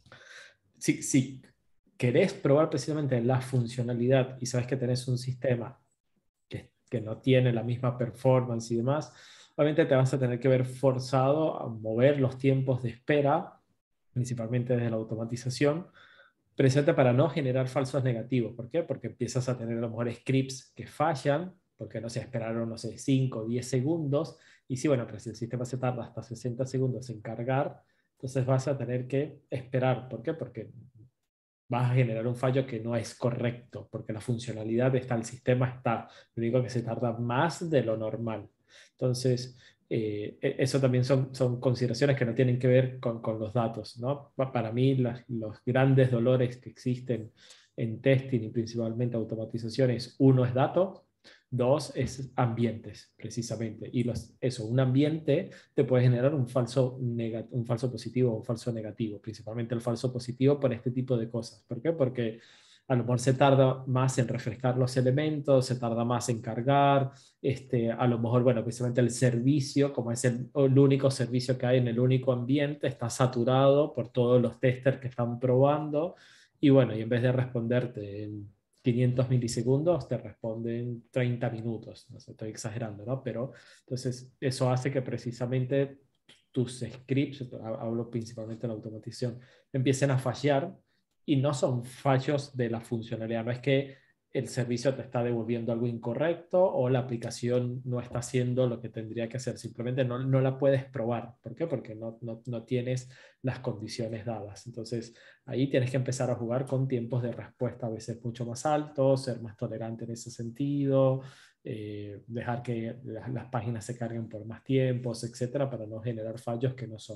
si, si querés probar precisamente la funcionalidad y sabes que tenés un sistema que, que no tiene la misma performance y demás, obviamente te vas a tener que ver forzado a mover los tiempos de espera, principalmente desde la automatización, precisamente para no generar falsos negativos. ¿Por qué? Porque empiezas a tener a lo mejor scripts que fallan, porque no sé, esperaron, no sé, cinco o diez segundos, y si, bueno, pero si el sistema se tarda hasta sesenta segundos en cargar, entonces vas a tener que esperar. ¿Por qué? Porque vas a generar un fallo que no es correcto, porque la funcionalidad está, el sistema está, lo único que se tarda más de lo normal. Entonces, eh, eso también son, son consideraciones que no tienen que ver con, con los datos, ¿no? Para mí, las, los grandes dolores que existen en testing y principalmente automatizaciones, uno es dato, dos es ambientes, precisamente. Y los, eso, un ambiente te puede generar un falso, un falso positivo o un falso negativo, principalmente el falso positivo por este tipo de cosas. ¿Por qué? Porque a lo mejor se tarda más en refrescar los elementos, se tarda más en cargar, este, a lo mejor, bueno, precisamente el servicio, como es el, el único servicio que hay en el único ambiente, está saturado por todos los testers que están probando, y bueno, y en vez de responderte en quinientos milisegundos, te responden treinta minutos, no sé, estoy exagerando, ¿no? Pero entonces eso hace que precisamente tus scripts, hablo principalmente de la automatización, empiecen a fallar, y no son fallos de la funcionalidad, no es que el servicio te está devolviendo algo incorrecto o la aplicación no está haciendo lo que tendría que hacer, simplemente no, no la puedes probar. ¿Por qué? Porque no, no, no tienes las condiciones dadas. Entonces ahí tienes que empezar a jugar con tiempos de respuesta a veces mucho más altos, ser más tolerante en ese sentido, eh, dejar que las, las páginas se carguen por más tiempos, etcétera, para no generar fallos que no son.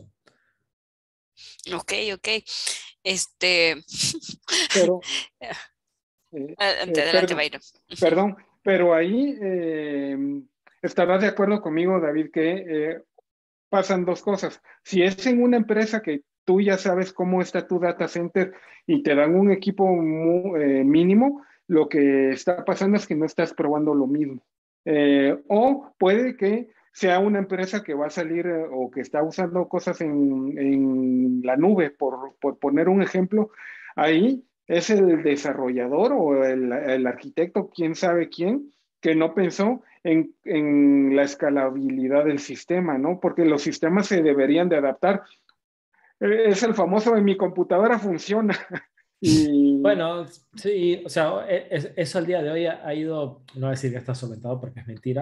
Ok, ok. Este... Pero... Eh, adelante, eh, adelante, perdón, Byron. perdón, pero ahí eh, estarás de acuerdo conmigo, David, que eh, pasan dos cosas. Si es en una empresa que tú ya sabes cómo está tu data center y te dan un equipo muy, eh, mínimo, lo que está pasando es que no estás probando lo mismo. Eh, o puede que sea una empresa que va a salir eh, o que está usando cosas en, en la nube, por, por poner un ejemplo. Ahí es el desarrollador o el, el arquitecto, quién sabe quién, que no pensó en, en la escalabilidad del sistema, ¿no? Porque los sistemas se deberían de adaptar. Es el famoso, en mi computadora funciona. Y... Bueno, sí, o sea, es, eso al día de hoy ha, ha ido, no voy a decir que está solventado porque es mentira,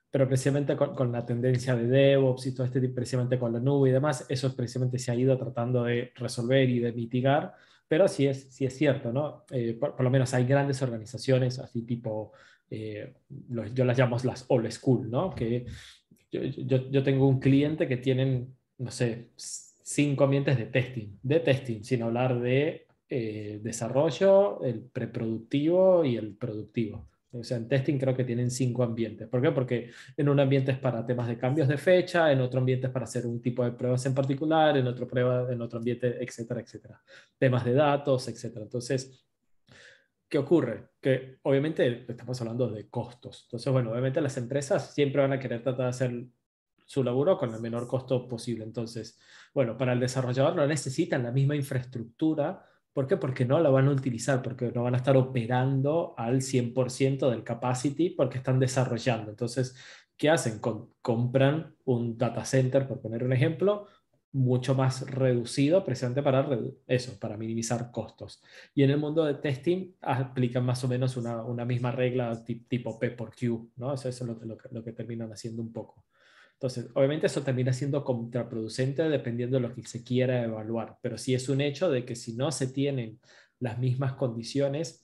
pero precisamente con, con la tendencia de DevOps y todo este tipo, precisamente con la nube y demás, eso precisamente se ha ido tratando de resolver y de mitigar, pero sí es, sí es cierto, ¿no? Eh, por, por lo menos hay grandes organizaciones, así tipo, eh, los, yo las llamo las old school, ¿no? Que yo, yo, yo tengo un cliente que tienen, no sé, cinco ambientes de testing, de testing, sin hablar de eh, desarrollo, el preproductivo y el productivo. O sea, en testing creo que tienen cinco ambientes. ¿Por qué? Porque en un ambiente es para temas de cambios de fecha, en otro ambiente es para hacer un tipo de pruebas en particular, en otro, prueba, en otro ambiente, etcétera, etcétera. Temas de datos, etcétera. Entonces, ¿qué ocurre? Que obviamente estamos hablando de costos. Entonces, bueno, obviamente las empresas siempre van a querer tratar de hacer su laburo con el menor costo posible. Entonces, bueno, para el desarrollador no necesitan la misma infraestructura. ¿Por qué? Porque no la van a utilizar, porque no van a estar operando al cien por ciento del capacity porque están desarrollando. Entonces, ¿qué hacen? Con, compran un data center, por poner un ejemplo, mucho más reducido precisamente para eso, para minimizar costos. Y en el mundo de testing aplican más o menos una, una misma regla tipo P por Q, ¿no? Eso, eso es lo, lo, lo que terminan haciendo un poco. Entonces, obviamente eso termina siendo contraproducente dependiendo de lo que se quiera evaluar, pero sí es un hecho de que si no se tienen las mismas condiciones,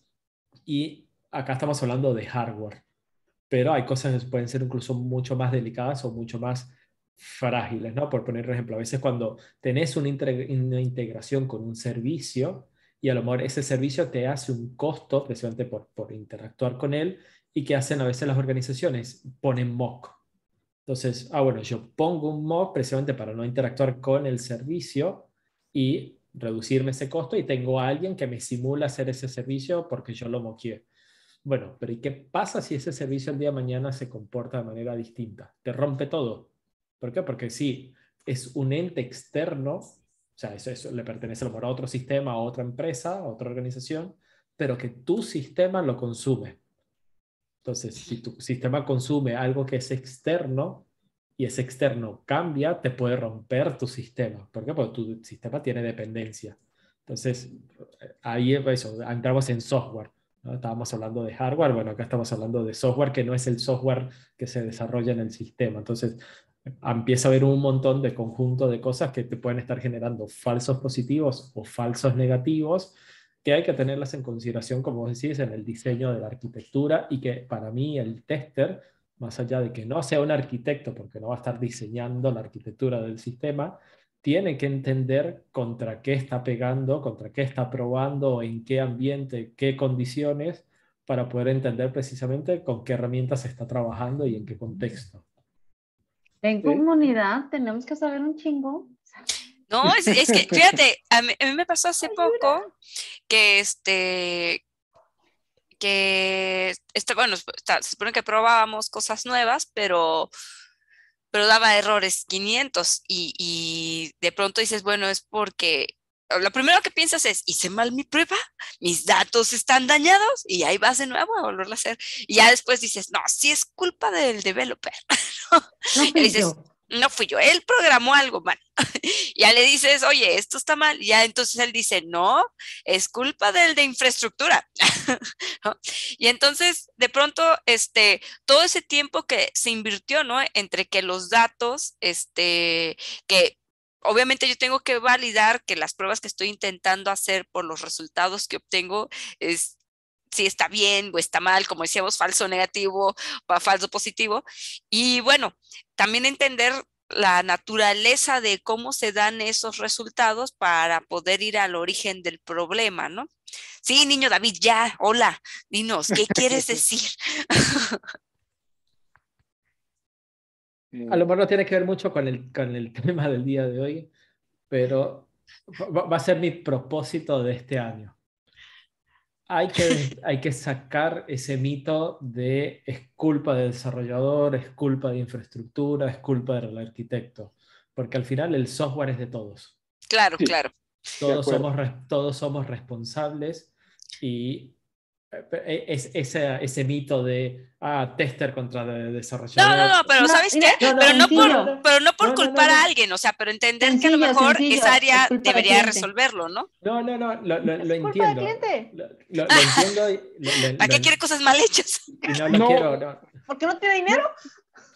y acá estamos hablando de hardware, pero hay cosas que pueden ser incluso mucho más delicadas o mucho más frágiles, ¿no? Por poner un ejemplo, a veces cuando tenés una, una integración con un servicio y a lo mejor ese servicio te hace un costo precisamente por, por interactuar con él, y que hacen a veces las organizaciones, ponen mock. Entonces, ah, bueno, yo pongo un mock precisamente para no interactuar con el servicio y reducirme ese costo, y tengo a alguien que me simula hacer ese servicio porque yo lo moqueé. Bueno, pero ¿y qué pasa si ese servicio el día de mañana se comporta de manera distinta? Te rompe todo. ¿Por qué? Porque sí, es un ente externo, o sea, eso, eso le pertenece a lo mejor a otro sistema, a otra empresa, a otra organización, pero que tu sistema lo consume. Entonces, si tu sistema consume algo que es externo y ese externo cambia, te puede romper tu sistema. ¿Por qué? Porque tu sistema tiene dependencia. Entonces, ahí eso, entramos en software, ¿no? Estábamos hablando de hardware, bueno, acá estamos hablando de software, que no es el software que se desarrolla en el sistema. Entonces, empieza a haber un montón de conjunto de cosas que te pueden estar generando falsos positivos o falsos negativos, que hay que tenerlas en consideración, como vos decís, en el diseño de la arquitectura, y que para mí el tester, más allá de que no sea un arquitecto, porque no va a estar diseñando la arquitectura del sistema, tiene que entender contra qué está pegando, contra qué está probando, en qué ambiente, qué condiciones, para poder entender precisamente con qué herramientas se está trabajando y en qué contexto. En comunidad tenemos que saber un chingo. No, es, es que, fíjate, a mí, a mí me pasó hace poco que este, que, este, bueno, está, se supone que probábamos cosas nuevas, pero, pero daba errores quinientos, y, y de pronto dices, bueno, es porque lo primero que piensas es, hice mal mi prueba, mis datos están dañados, y ahí vas de nuevo a volverlo a hacer. Y ya después dices, no, sí es culpa del developer. No y fui dices, yo. no fui yo, él programó algo mal. Ya le dices, oye, esto está mal. Ya entonces él dice, no, es culpa del de infraestructura. ¿No? Y entonces, de pronto, este, todo ese tiempo que se invirtió, ¿no? Entre que los datos, este, que obviamente yo tengo que validar que las pruebas que estoy intentando hacer por los resultados que obtengo es si está bien o está mal, como decíamos, falso negativo o falso positivo. Y bueno, también entender la naturaleza de cómo se dan esos resultados para poder ir al origen del problema, ¿no? Sí, niño David, ya, hola, dinos, ¿qué quieres decir? A lo mejor no tiene que ver mucho con el, con el tema del día de hoy, pero va, va a ser mi propósito de este año. Hay que, hay que sacar ese mito de es culpa del desarrollador, es culpa de infraestructura, es culpa del arquitecto, porque al final el software es de todos. Claro, Sí, claro. Todos somos, todos somos responsables, y es, ese, ese mito de ah, tester contra de desarrollador. No, no, no, pero No, ¿sabes mira, qué? no, no, pero, no sencillo. por, pero no por No, no, culpar no, no. a alguien, o sea, pero entender Sencillo, que a lo mejor sencillo. esa área Es culpa del debería cliente. resolverlo, ¿no? No, no, no, lo, lo, Es lo culpa entiendo. del cliente. Lo, lo, lo entiendo. Y, lo, lo, ¿Para qué lo, quiere cosas mal hechas? y no lo No. quiero. No. ¿Por qué no tiene dinero?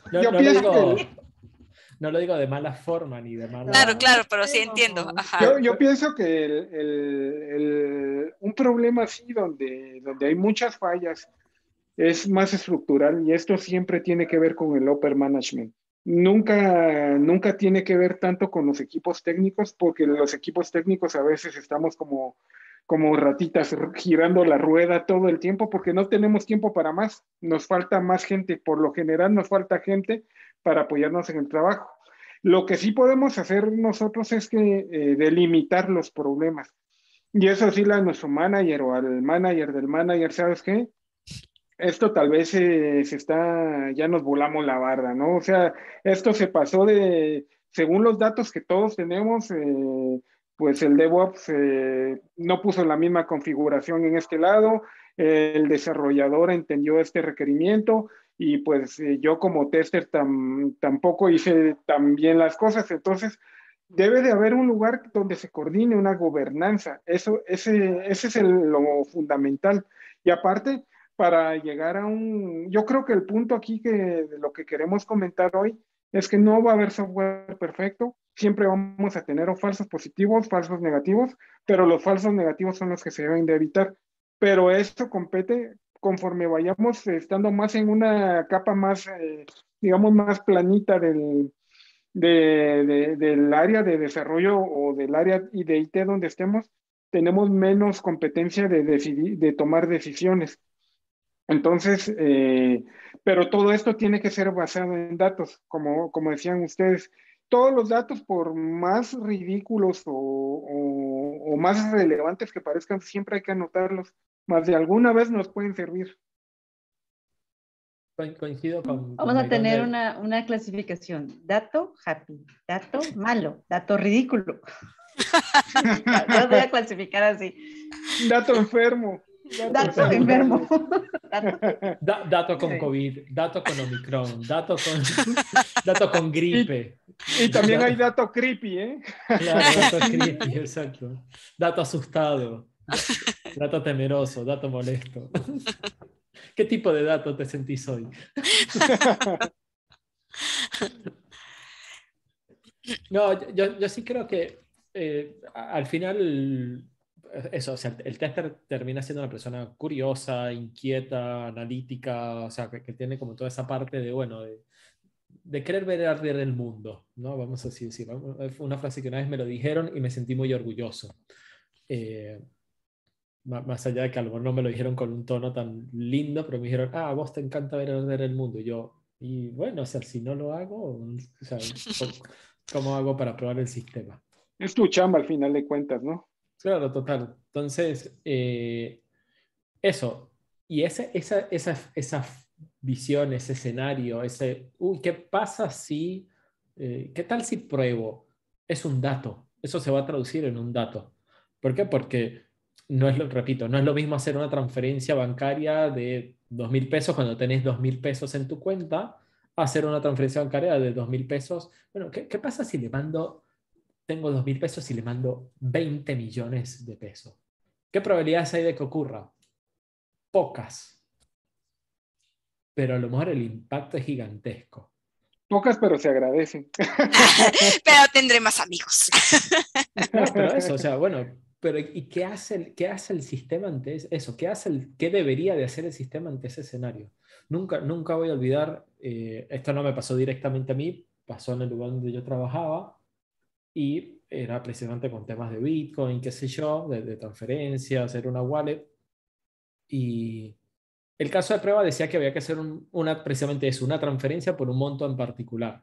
No, yo no lo pienso digo, que no lo digo de mala forma ni de mala... Claro, claro, pero sí entiendo. Ajá. Yo, yo pienso que el, el- el- un problema así donde, donde hay muchas fallas es más estructural y esto siempre tiene que ver con el upper management. Nunca, nunca tiene que ver tanto con los equipos técnicos porque los equipos técnicos a veces estamos como, como ratitas girando la rueda todo el tiempo porque no tenemos tiempo para más. Nos falta más gente. Por lo general nos falta gente para apoyarnos en el trabajo. Lo que sí podemos hacer nosotros es que eh, delimitar los problemas. Y eso sí, a nuestro manager o al manager del manager, ¿sabes qué? Esto tal vez eh, se está, ya nos volamos la barda, ¿no? O sea, esto se pasó de, según los datos que todos tenemos, eh, pues el DevOps eh, no puso la misma configuración en este lado, eh, el desarrollador entendió este requerimiento y pues eh, yo como tester tam, tampoco hice tan bien las cosas, entonces debe de haber un lugar donde se coordine una gobernanza, eso, ese, ese es el, lo fundamental. Y aparte, para llegar a un, yo creo que el punto aquí que de lo que queremos comentar hoy es que no va a haber software perfecto, siempre vamos a tener o falsos positivos, falsos negativos, pero los falsos negativos son los que se deben de evitar. Pero esto compete conforme vayamos estando más en una capa más, eh, digamos, más planita del, de, de, del área de desarrollo o del área de I T donde estemos, tenemos menos competencia de, decidir, de tomar decisiones. Entonces, eh, pero todo esto tiene que ser basado en datos, como, como decían ustedes. Todos los datos, por más ridículos o, o, o más relevantes que parezcan, siempre hay que anotarlos. Más de alguna vez nos pueden servir. Coincido con, Vamos con a tener de... una, una clasificación. Dato happy, dato malo, dato ridículo. Yo voy a clasificar así. Dato enfermo. Dato, dato enfermo. Dato, da, dato con COVID, dato con Omicron, dato con, dato con gripe. Y, y también hay dato creepy, ¿eh? Claro, dato creepy, exacto. Dato asustado, dato temeroso, dato molesto. ¿Qué tipo de dato te sentís hoy? No, yo, yo sí creo que eh, al final, eso, o sea, el tester termina siendo una persona curiosa, inquieta, analítica, o sea, que, que tiene como toda esa parte de, bueno, de, de querer ver arder el mundo, ¿no? Vamos así decirlo. Fue una frase que una vez me lo dijeron y me sentí muy orgulloso. Eh, más allá de que a lo mejor no me lo dijeron con un tono tan lindo, pero me dijeron, ah, a vos te encanta ver arder el mundo. Y yo, y bueno, o sea, si no lo hago, o sea, ¿cómo, cómo hago para probar el sistema? Es tu chamba al final de cuentas, ¿no? Claro, total. Entonces, eh, eso. Y ese, esa, esa, esa visión, ese escenario, ese, uy, ¿qué pasa si, eh, qué tal si pruebo? Es un dato. Eso se va a traducir en un dato. ¿Por qué? Porque no es lo, repito, no es lo mismo hacer una transferencia bancaria de dos mil pesos cuando tenés dos mil pesos en tu cuenta, a hacer una transferencia bancaria de dos mil pesos. Bueno, ¿qué, qué pasa si le mando, tengo dos mil pesos y le mando veinte millones de pesos? ¿Qué probabilidades hay de que ocurra? Pocas. Pero a lo mejor el impacto es gigantesco. Pocas, pero se agradecen. Pero tendré más amigos. No, pero eso, o sea, bueno, pero ¿y qué hace el, qué hace el sistema ante eso? ¿Qué, hace el, ¿Qué debería de hacer el sistema ante ese escenario? Nunca, nunca voy a olvidar, eh, esto no me pasó directamente a mí, pasó en el lugar donde yo trabajaba y era precisamente con temas de Bitcoin, qué sé yo, de, de transferencia, hacer una wallet. Y el caso de prueba decía que había que hacer un, una, precisamente eso, una transferencia por un monto en particular.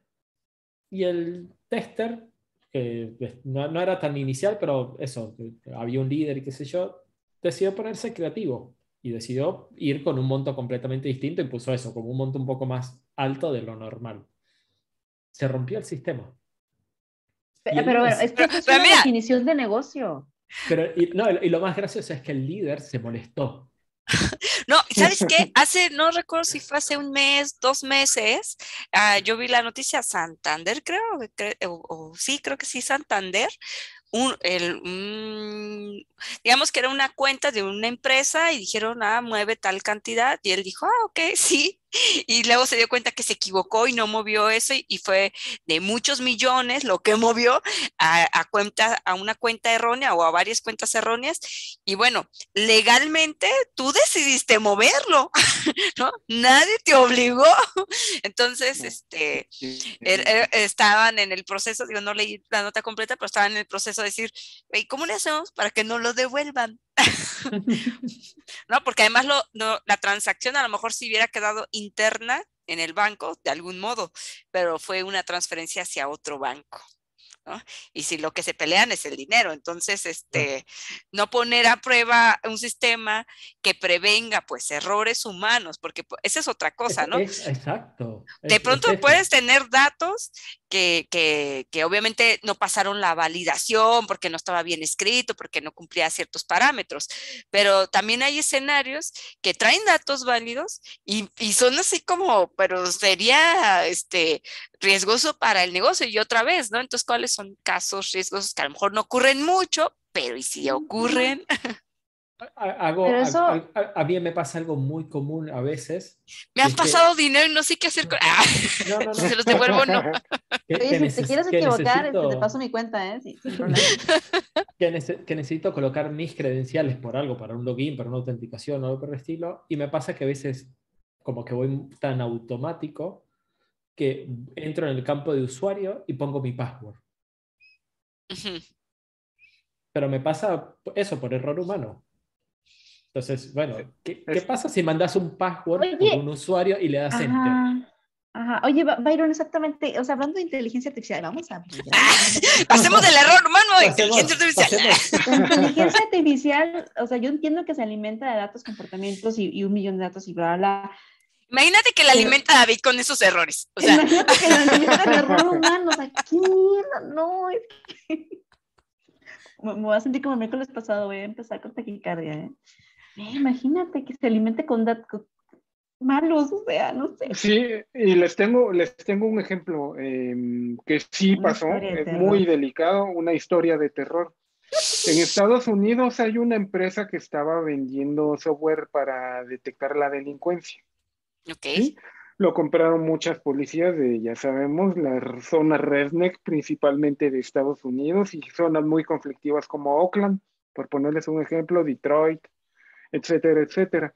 Y el tester, que no, no era tan inicial, pero eso, había un líder y qué sé yo, decidió ponerse creativo y decidió ir con un monto completamente distinto y puso eso, como un monto un poco más alto de lo normal. Se rompió el sistema. Pero, pero bueno, es que eso es pero, una mira, definición de negocio. Pero, y, no, y lo más gracioso es que el líder se molestó. No, ¿sabes qué? Hace, no recuerdo si fue hace un mes, dos meses, uh, yo vi la noticia Santander, creo, creo o, o sí, creo que sí, Santander, un, el, un, digamos que era una cuenta de una empresa y dijeron, ah, mueve tal cantidad, y él dijo, ah, ok, sí, y luego se dio cuenta que se equivocó y no movió eso, y, y fue de muchos millones lo que movió a, a, cuenta, a una cuenta errónea o a varias cuentas erróneas, y bueno, legalmente tú decidiste moverlo, ¿no? Nadie te obligó, entonces, este, er, er, estaban en el proceso, digo, no leí la nota completa, pero estaban en el proceso de decir, ¿y cómo le hacemos para que no lo devuelvan? ¿No? Porque además lo, no, la transacción a lo mejor si hubiera quedado interna en el banco de algún modo, pero fue una transferencia hacia otro banco, ¿no? Y si lo que se pelean es el dinero, entonces este, no poner a prueba un sistema que prevenga pues errores humanos, porque esa es otra cosa, ¿no? Es, es, exacto. De Es, pronto es puedes tener datos que, que, que obviamente no pasaron la validación porque no estaba bien escrito, porque no cumplía ciertos parámetros, pero también hay escenarios que traen datos válidos y, y son así como, pero sería este, riesgoso para el negocio. Y otra vez, ¿no? Entonces, ¿cuáles son casos riesgosos que a lo mejor no ocurren mucho, pero y si ocurren? Hago, Pero eso... a, a, a mí me pasa algo muy común a veces. Me han es pasado que, dinero y no sé qué hacer con... Ah, no, no, si no. se los devuelvo, no. Que, Oye, que si neces te quieres que equivocar, necesito, te paso mi cuenta, ¿eh? Sí, sin problema. que, nece que necesito colocar mis credenciales por algo, para un login, para una autenticación o algo por el estilo, y me pasa que a veces como que voy tan automático que entro en el campo de usuario y pongo mi password. Uh-huh. Pero me pasa eso por error humano. Entonces, bueno, ¿qué, qué pasa si mandas un password Oye, por un usuario y le das ajá, enter? Ajá. Oye, Byron, exactamente, o sea, hablando de inteligencia artificial, vamos a... Pasemos del error humano a pasemos, inteligencia artificial. pasemos. La inteligencia artificial, o sea, yo entiendo que se alimenta de datos, comportamientos y, y un millón de datos y bla, bla. Imagínate que la Pero, alimenta a David con esos errores. O sea. Imagínate que la alimenta el error humano, o sea, qué mierda, no, es que... Me voy a sentir como el miércoles pasado, voy a empezar con taquicardia, ¿eh? Eh, imagínate que se alimente con datos malos, o sea, no sé. Sí, y les tengo, les tengo un ejemplo eh, que sí Una pasó, historia de es terror. muy delicado, una historia de terror. En Estados Unidos hay una empresa que estaba vendiendo software para detectar la delincuencia. Ok. ¿Sí? Lo compraron muchas policías de, ya sabemos, la zona redneck, principalmente de Estados Unidos, y zonas muy conflictivas como Oakland, por ponerles un ejemplo, Detroit, etcétera, etcétera.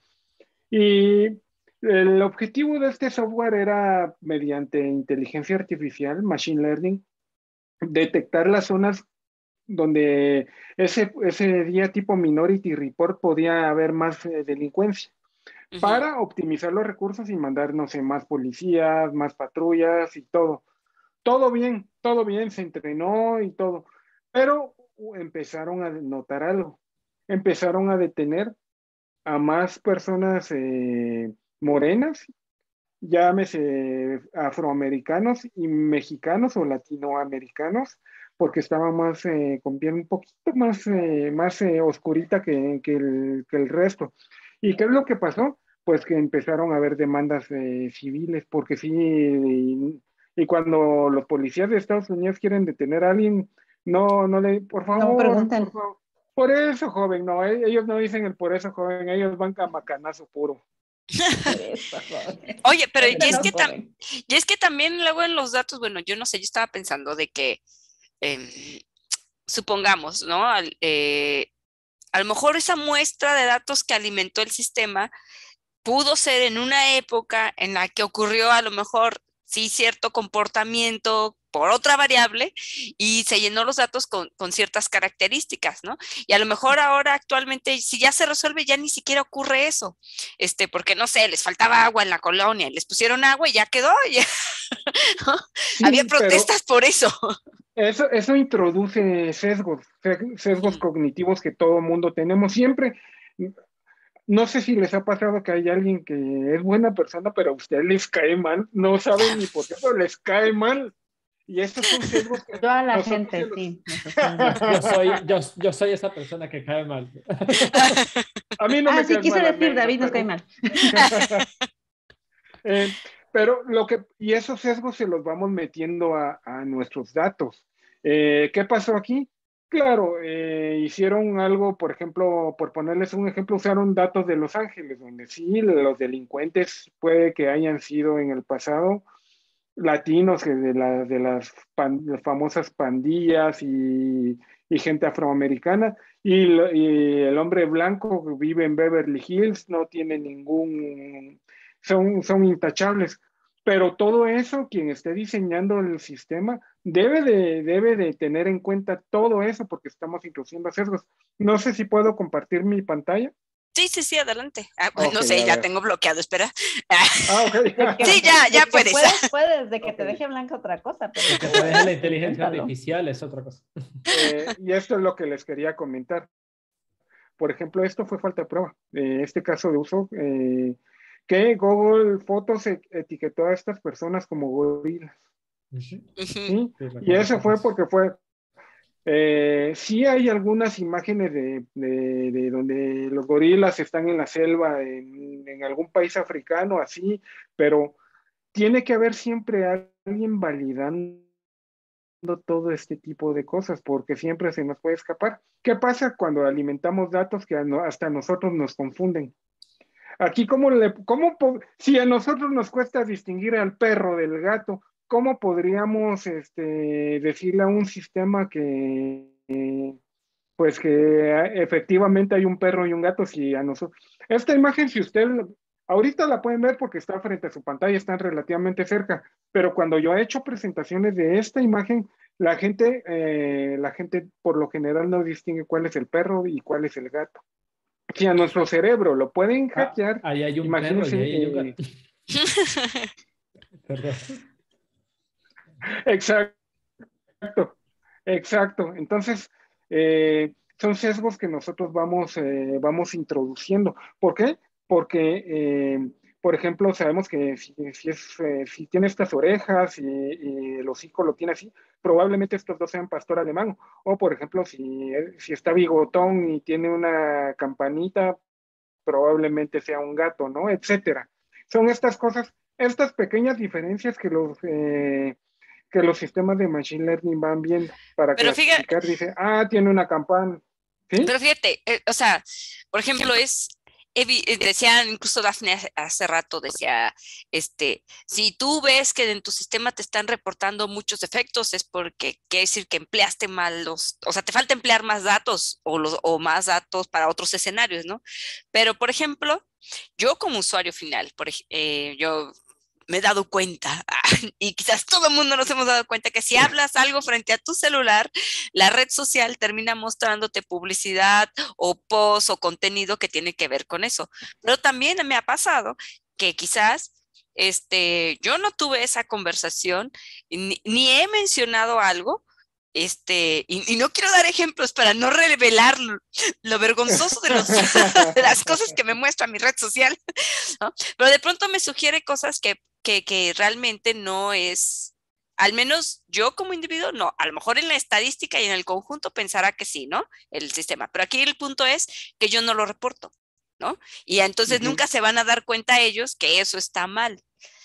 Y el objetivo de este software era, mediante inteligencia artificial, machine learning, detectar las zonas donde ese, ese día tipo Minority Report podía haber más eh, delincuencia, Uh-huh. para optimizar los recursos y mandar, no sé, más policías, más patrullas y todo. Todo bien, todo bien, se entrenó y todo, pero uh, empezaron a notar algo, empezaron a detener a más personas eh, morenas, llámese afroamericanos y mexicanos o latinoamericanos, porque estaba más, eh, con piel un poquito más, eh, más eh, oscurita que, que, el, que el resto. ¿Y qué es lo que pasó? Pues que empezaron a haber demandas eh, civiles, porque sí, y, y cuando los policías de Estados Unidos quieren detener a alguien, no, no le, por No favor, pregunten. por favor, por eso, joven, no, ellos no dicen el por eso, joven, ellos van a macanazo puro. Por eso, joder. Oye, pero Ahorita y es, no que corren. y es que también luego en los datos, bueno, yo no sé, yo estaba pensando de que, eh, supongamos, ¿no? Al, eh, a lo mejor esa muestra de datos que alimentó el sistema pudo ser en una época en la que ocurrió a lo mejor sí cierto comportamiento por otra variable y se llenó los datos con, con ciertas características, ¿no? Y a lo mejor ahora actualmente, si ya se resuelve, ya ni siquiera ocurre eso, este, porque no sé, les faltaba agua en la colonia, les pusieron agua y ya quedó, ya, ¿no? Sí, Había pero protestas por eso. Eso, eso introduce sesgos, sesgos Uh-huh. cognitivos que todo mundo tenemos siempre. No sé si les ha pasado que hay alguien que es buena persona, pero a usted les cae mal, no saben ni por qué, pero les cae mal. Y estos son sesgos que Toda la nosotros se gente, los... sí, nosotros. Yo soy, yo, yo soy esa persona que cae mal. A mí no Ah, me sí, caes quise mal, al decir, menos, David nos cae pero... mal. eh, pero lo que... Y esos sesgos se los vamos metiendo a, a nuestros datos. Eh, ¿qué pasó aquí? Claro, eh, hicieron algo, por ejemplo, por ponerles un ejemplo, usaron datos de Los Ángeles, donde sí, los delincuentes puede que hayan sido en el pasado latinos, que de, la- de las, pan- las famosas pandillas y, y gente afroamericana, y, lo- y el hombre blanco que vive en Beverly Hills no tiene ningún, son, son intachables. Pero todo eso, quien esté diseñando el sistema, debe de, debe de tener en cuenta todo eso porque estamos introduciendo sesgos. No sé si puedo compartir mi pantalla. Sí, sí, sí, adelante. Ah, Ok, no sé, a ya ver. tengo bloqueado, espera. Ah, ok. De que, Sí, ya, de ya que puedes. puedes, puedes, de que Ok. te deje blanca otra cosa, pero Que tú, te deje la este, inteligencia inténtalo. artificial es otra cosa. Eh, y esto es lo que les quería comentar. Por ejemplo, esto fue falta de prueba. Eh, este caso de uso, eh, que Google Fotos e- etiquetó a estas personas como gorilas, Ujú. Ujú. ¿sí? Sí, Y recuerdo eso todo fue eso. porque fue, eh, sí hay algunas imágenes de, de- de donde los gorilas están en la selva, en, en algún país africano, así, pero tiene que haber siempre alguien validando todo este tipo de cosas, porque siempre se nos puede escapar. ¿Qué pasa cuando alimentamos datos que a no- hasta nosotros nos confunden? Aquí, ¿cómo le, cómo, po- si a nosotros nos cuesta distinguir al perro del gato, ¿cómo podríamos este, decirle a un sistema que, pues que efectivamente hay un perro y un gato si a nosotros... Esta imagen, si usted, ahorita la pueden ver porque está frente a su pantalla, están relativamente cerca, pero cuando yo he hecho presentaciones de esta imagen, la gente, eh, la gente por lo general no distingue cuál es el perro y cuál es el gato. Si a nuestro cerebro lo pueden Ah, hackear, ahí hay un perro y imagínense, ahí hay un eh, gato. Perdón. exacto, exacto. Entonces, eh, son sesgos que nosotros vamos, eh, vamos introduciendo. ¿Por qué? Porque, eh, por ejemplo, sabemos que si, si es, eh, si tiene estas orejas y, y el hocico lo tiene así, probablemente estos dos sean pastor alemán. O, por ejemplo, si, si está bigotón y tiene una campanita, probablemente sea un gato, ¿no? Etcétera. Son estas cosas, estas pequeñas diferencias que los, eh, que los sistemas de Machine Learning van viendo para Pero fíjate, clasificar. Dice, ah, tiene una campana, ¿sí? pero fíjate, eh, o sea, por ejemplo, es, evi- eh, decía incluso Dafne hace, hace rato, decía, este, si tú ves que en tu sistema te están reportando muchos defectos, es porque quiere decir que empleaste mal los, o sea, te falta emplear más datos o, los, o más datos para otros escenarios, ¿no? Pero, por ejemplo, yo como usuario final, por, ej- eh, yo me he dado cuenta, y quizás todo el mundo nos hemos dado cuenta, que si hablas algo frente a tu celular, la red social termina mostrándote publicidad o post o contenido que tiene que ver con eso. Pero también me ha pasado que quizás este, yo no tuve esa conversación, ni, ni he mencionado algo. Este, y, y no quiero dar ejemplos para no revelar lo, lo vergonzoso de, los, de las cosas que me muestra mi red social, ¿no? Pero de pronto me sugiere cosas que, que, que realmente no es, al menos yo como individuo, no, a lo mejor en la estadística y en el conjunto pensará que sí, ¿no? El sistema, pero aquí el punto es que yo no lo reporto, ¿no? Y entonces Uh-huh. nunca se van a dar cuenta ellos que eso está mal.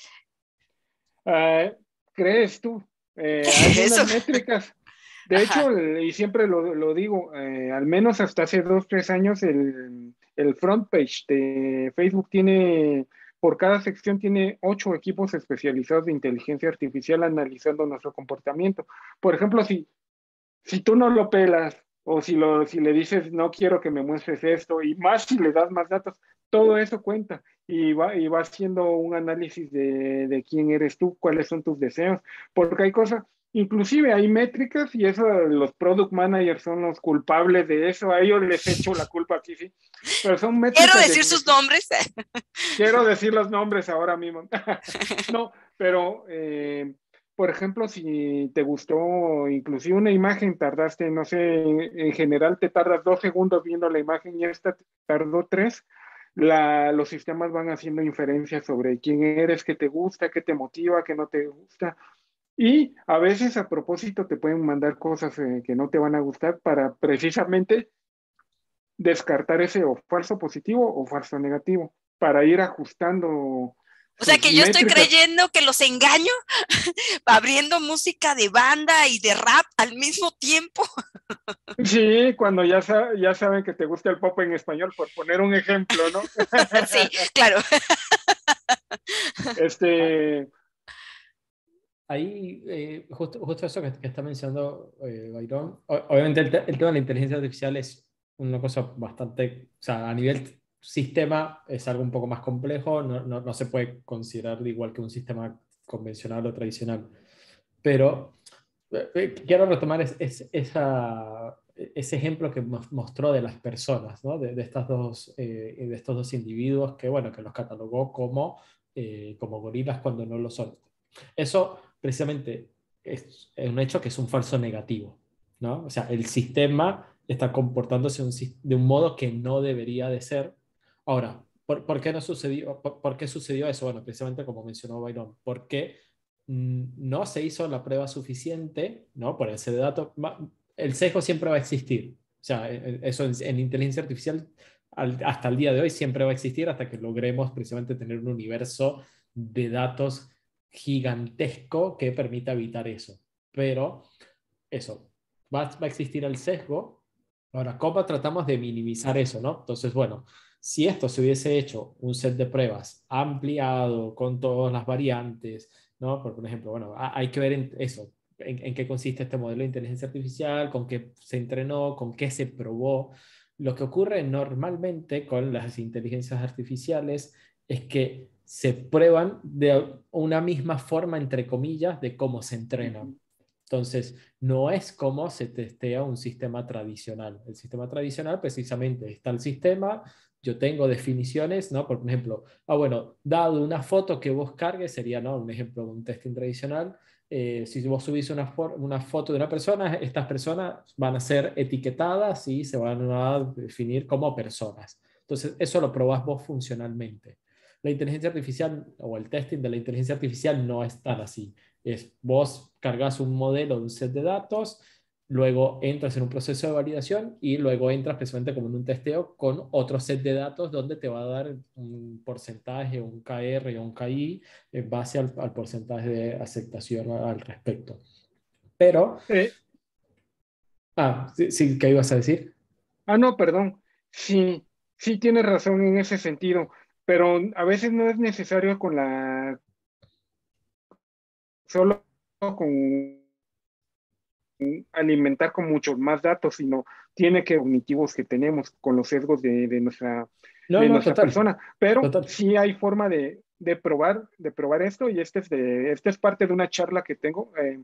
Uh, ¿crees tú? Eh, hay unas Eso. métricas. De Ajá. hecho, y siempre lo, lo digo, eh, al menos hasta hace dos, tres años, el, el front page de Facebook tiene, por cada sección, tiene ocho equipos especializados de inteligencia artificial analizando nuestro comportamiento. Por ejemplo, si, si tú no lo pelas o si, lo, si le dices no quiero que me muestres esto y más si le das más datos, todo eso cuenta y va, y va haciendo un análisis de, de quién eres tú, cuáles son tus deseos, porque hay cosas, inclusive hay métricas y eso los product managers son los culpables de eso, a ellos les echo la culpa aquí, sí, pero son Quiero métricas decir sus de... nombres. Quiero decir los nombres ahora mismo. No, pero... Eh, por ejemplo, si te gustó inclusive una imagen, tardaste, no sé, en, en general te tardas dos segundos viendo la imagen y esta te tardó tres, la, los sistemas van haciendo inferencias sobre quién eres, qué te gusta, qué te motiva, qué no te gusta. Y a veces a propósito te pueden mandar cosas eh, que no te van a gustar para precisamente descartar ese o falso positivo o falso negativo, para ir ajustando O sea que yo estoy métricas. creyendo que los engaño abriendo música de banda y de rap al mismo tiempo. Sí, cuando ya, sa- ya saben que te gusta el pop en español, por poner un ejemplo, ¿no? Sí, claro. Este, Ahí, eh, justo, justo eso que, que está mencionando eh, Byron, o- obviamente el, te- el tema de la inteligencia artificial es una cosa bastante, o sea, a nivel sistema es algo un poco más complejo, no, no, no se puede considerar igual que un sistema convencional o tradicional, pero eh, eh, quiero retomar es, es- esa, ese ejemplo que mos- mostró de las personas, ¿no? De, de estas dos, eh, de estos dos individuos que, bueno, que los catalogó como, eh, como gorilas cuando no lo son. Eso precisamente es, es un hecho que es un falso negativo, ¿no? O sea, el sistema está comportándose un sis- de un modo que no debería de ser. Ahora, ¿por, por qué no sucedió, por, por qué sucedió eso? Bueno, precisamente como mencionó Byron, porque mm, no se hizo la prueba suficiente, ¿no? Por ese dato, ma- el sesgo siempre va a existir. O sea, e- e- eso en, en inteligencia artificial al- hasta el día de hoy siempre va a existir hasta que logremos precisamente tener un universo de datos gigantesco que permita evitar eso. Pero eso, va, va a existir el sesgo. Ahora, ¿cómo tratamos de minimizar eso, no? Entonces, bueno, si esto se hubiese hecho un set de pruebas ampliado con todas las variantes, ¿no? Por ejemplo, bueno, hay que ver en eso, en, en qué consiste este modelo de inteligencia artificial, con qué se entrenó, con qué se probó. Lo que ocurre normalmente con las inteligencias artificiales es que se prueban de una misma forma, entre comillas, de cómo se entrenan. Entonces, no es como se testea un sistema tradicional. El sistema tradicional, precisamente, está el sistema, yo tengo definiciones, ¿no? Por ejemplo, ah, bueno, dado una foto que vos cargues, sería, ¿no? Un ejemplo de un testing tradicional. Eh, si vos subís una, una foto de una persona, estas personas van a ser etiquetadas y se van a definir como personas. Entonces, eso lo probás vos funcionalmente. La inteligencia artificial o el testing de la inteligencia artificial no es tan así. Es vos cargas un modelo de un set de datos, luego entras en un proceso de validación y luego entras precisamente como en un testeo con otro set de datos donde te va a dar un porcentaje, un K R o un K I en base al, al porcentaje de aceptación al respecto. Pero, eh, ah, sí, sí, ¿qué ibas a decir? ah, no, perdón. Sí, sí tienes razón en ese sentido, pero a veces no es necesario con la, solo con alimentar con muchos más datos, sino tiene que cognitivos que tenemos con los sesgos de, de nuestra, No, de no, nuestra total, persona. Pero total. sí hay forma de, de probar, de probar esto, y este es de, este es parte de una charla que tengo. Eh,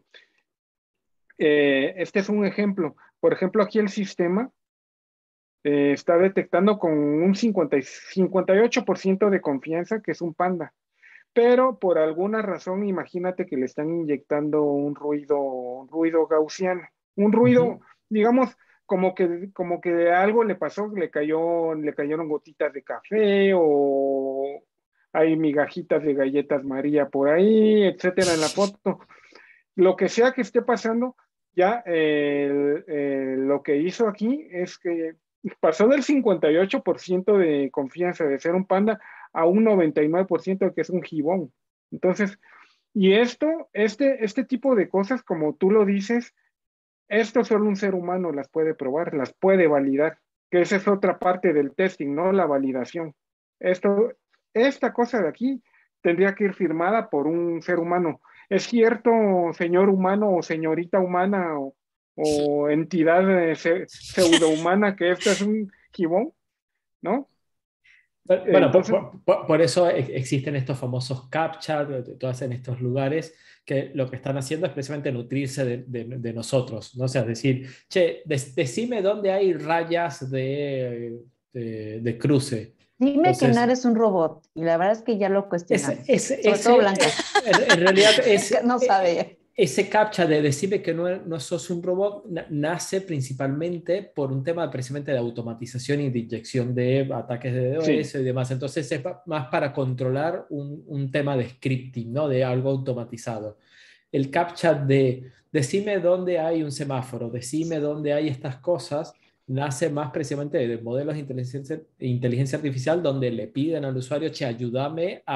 eh, este es un ejemplo. Por ejemplo, aquí el sistema eh, está detectando con un cincuenta, cincuenta y ocho por ciento de confianza que es un panda. Pero por alguna razón, imagínate que le están inyectando un ruido, un ruido gaussiano, un ruido, Ujú. digamos, como que, como que algo le pasó, le cayó, le cayeron gotitas de café o hay migajitas de galletas María por ahí, etcétera, en la foto. Lo que sea que esté pasando, ya eh, eh, lo que hizo aquí es que pasó del cincuenta y ocho por ciento de confianza de ser un panda a un noventa y nueve por ciento de que es un gibón. Entonces, y esto, este, este tipo de cosas, como tú lo dices, esto solo un ser humano las puede probar, las puede validar, que esa es otra parte del testing, ¿no? La validación. Esto, esta cosa de aquí tendría que ir firmada por un ser humano. ¿Es cierto, señor humano o señorita humana o, o entidad eh, se, pseudohumana, que esto es un gibón? ¿No? Bueno, por, Entonces, por- por- por eso existen estos famosos captcha, todas en estos lugares, que lo que están haciendo es precisamente nutrirse de, de- de nosotros, ¿no? O sea, decir, che, des- decime dónde hay rayas de, de, de cruce. Dime que no Entonces, eres un robot. Y la verdad es que ya lo ese, cuestionamos. ese, Sobre todo ese, Blanca, en, en realidad, que es, no sabe. ese captcha de decirme que no, no sos un robot na- nace principalmente por un tema precisamente de automatización y de inyección de ataques de sí, DDoS y demás. Entonces es pa- más para controlar un, un tema de scripting, ¿no? De algo automatizado. El captcha de decime dónde hay un semáforo, decime dónde hay estas cosas, nace más precisamente de modelos de inteligencia, inteligencia artificial donde le piden al usuario, che, ayúdame a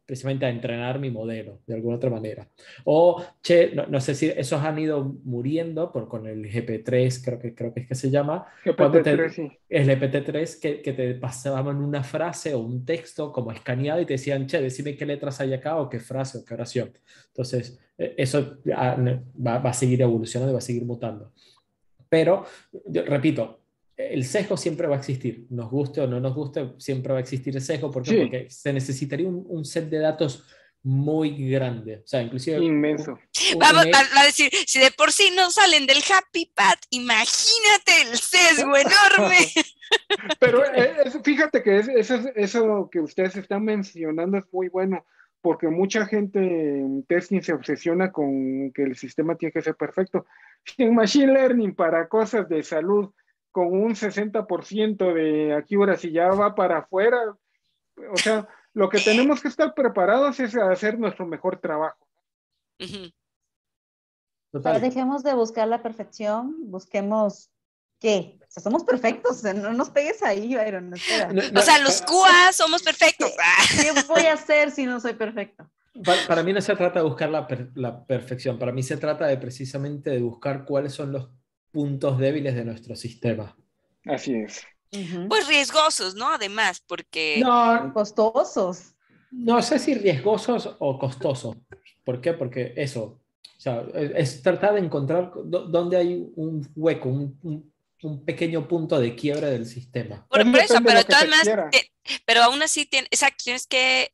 precisamente a entrenar mi modelo, de alguna otra manera. O, che, no, no sé si esos han ido muriendo por, con el G P tres, creo que, creo que es que se llama, cuando G P T tres, te, sí. el G P T tres que, que te pasaban una frase o un texto como escaneado y te decían, che, decime qué letras hay acá o qué frase o qué oración. Entonces, eso va, va a seguir evolucionando y va a seguir mutando. Pero, yo, repito, el sesgo siempre va a existir, nos guste o no nos guste, siempre va a existir el sesgo. ¿Por qué? Sí. Porque se necesitaría un, un set de datos muy grande, o sea, inclusive... Inmenso. Un, Vamos un, a, a decir, si de por sí no salen del Happy Path, imagínate el sesgo enorme. Pero eh, es, fíjate que es, eso, eso que ustedes están mencionando es muy bueno, porque mucha gente en testing se obsesiona con que el sistema tiene que ser perfecto. En Machine Learning para cosas de salud, con un sesenta por ciento de accuracy ya va para afuera, o sea, lo que tenemos que estar preparados es hacer nuestro mejor trabajo. Uh-huh. Total. Dejemos de buscar la perfección, busquemos ¿qué? O sea, somos perfectos, o sea, no nos pegues ahí, Byron, espera. No, no, o sea, los Q A somos perfectos. ¿Qué, ¿Qué voy a hacer si no soy perfecto? Para, para mí no se trata de buscar la, per, la perfección, para mí se trata de precisamente de buscar cuáles son los puntos débiles de nuestro sistema. Así es. Uh-huh. Pues riesgosos, ¿no? Además, porque... No, costosos. No sé si riesgosos o costosos. ¿Por qué? Porque eso, o sea, es tratar de encontrar dónde hay un hueco, un, un, un pequeño punto de quiebre del sistema. Por, por eso, pero todas más, pero aún así tienes, exacto, tienes que,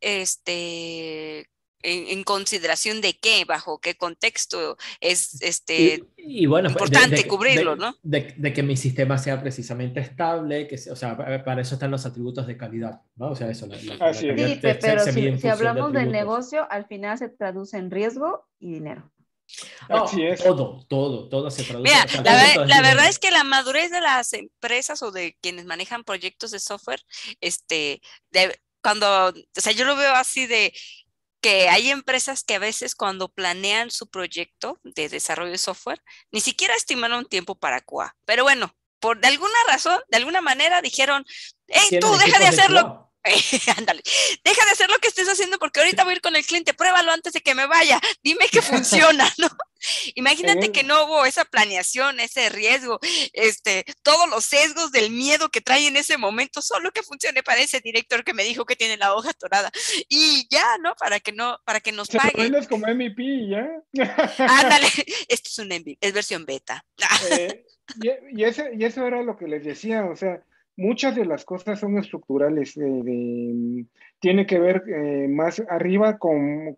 este... En, en consideración de qué, bajo qué contexto es este y, y bueno, importante de, de, cubrirlo, de, ¿no? De, de que mi sistema sea precisamente estable, que o sea, para eso están los atributos de calidad, ¿no? O sea, eso, la, la, Así la calidad sí, se, pero se si, si hablamos de del negocio, al final se traduce en riesgo y dinero. No, Así es. Todo, todo, todo se traduce. Mira, o sea, la, todo la verdad es que la madurez de las empresas o de quienes manejan proyectos de software, este, de, cuando, o sea, yo lo veo así de que hay empresas que a veces cuando planean su proyecto de desarrollo de software, ni siquiera estimaron tiempo para Q A. Pero bueno, por de alguna razón, de alguna manera dijeron, hey, tú deja de hacerlo. Ándale, deja de hacer lo que estés haciendo porque ahorita voy a ir con el cliente, pruébalo antes de que me vaya, dime que funciona, ¿no? Imagínate que no hubo esa planeación, ese riesgo, este, todos los sesgos del miedo que trae en ese momento, solo que funcione para ese director que me dijo que tiene la hoja atorada y ya, ¿no? Para que no, para que nos Se pague. lo vendes como M V P y ya. Ándale, esto es un M V P, es versión beta. eh, y, y, ese, y eso era lo que les decía, o sea, muchas de las cosas son estructurales, eh, de, tiene que ver eh, más arriba con,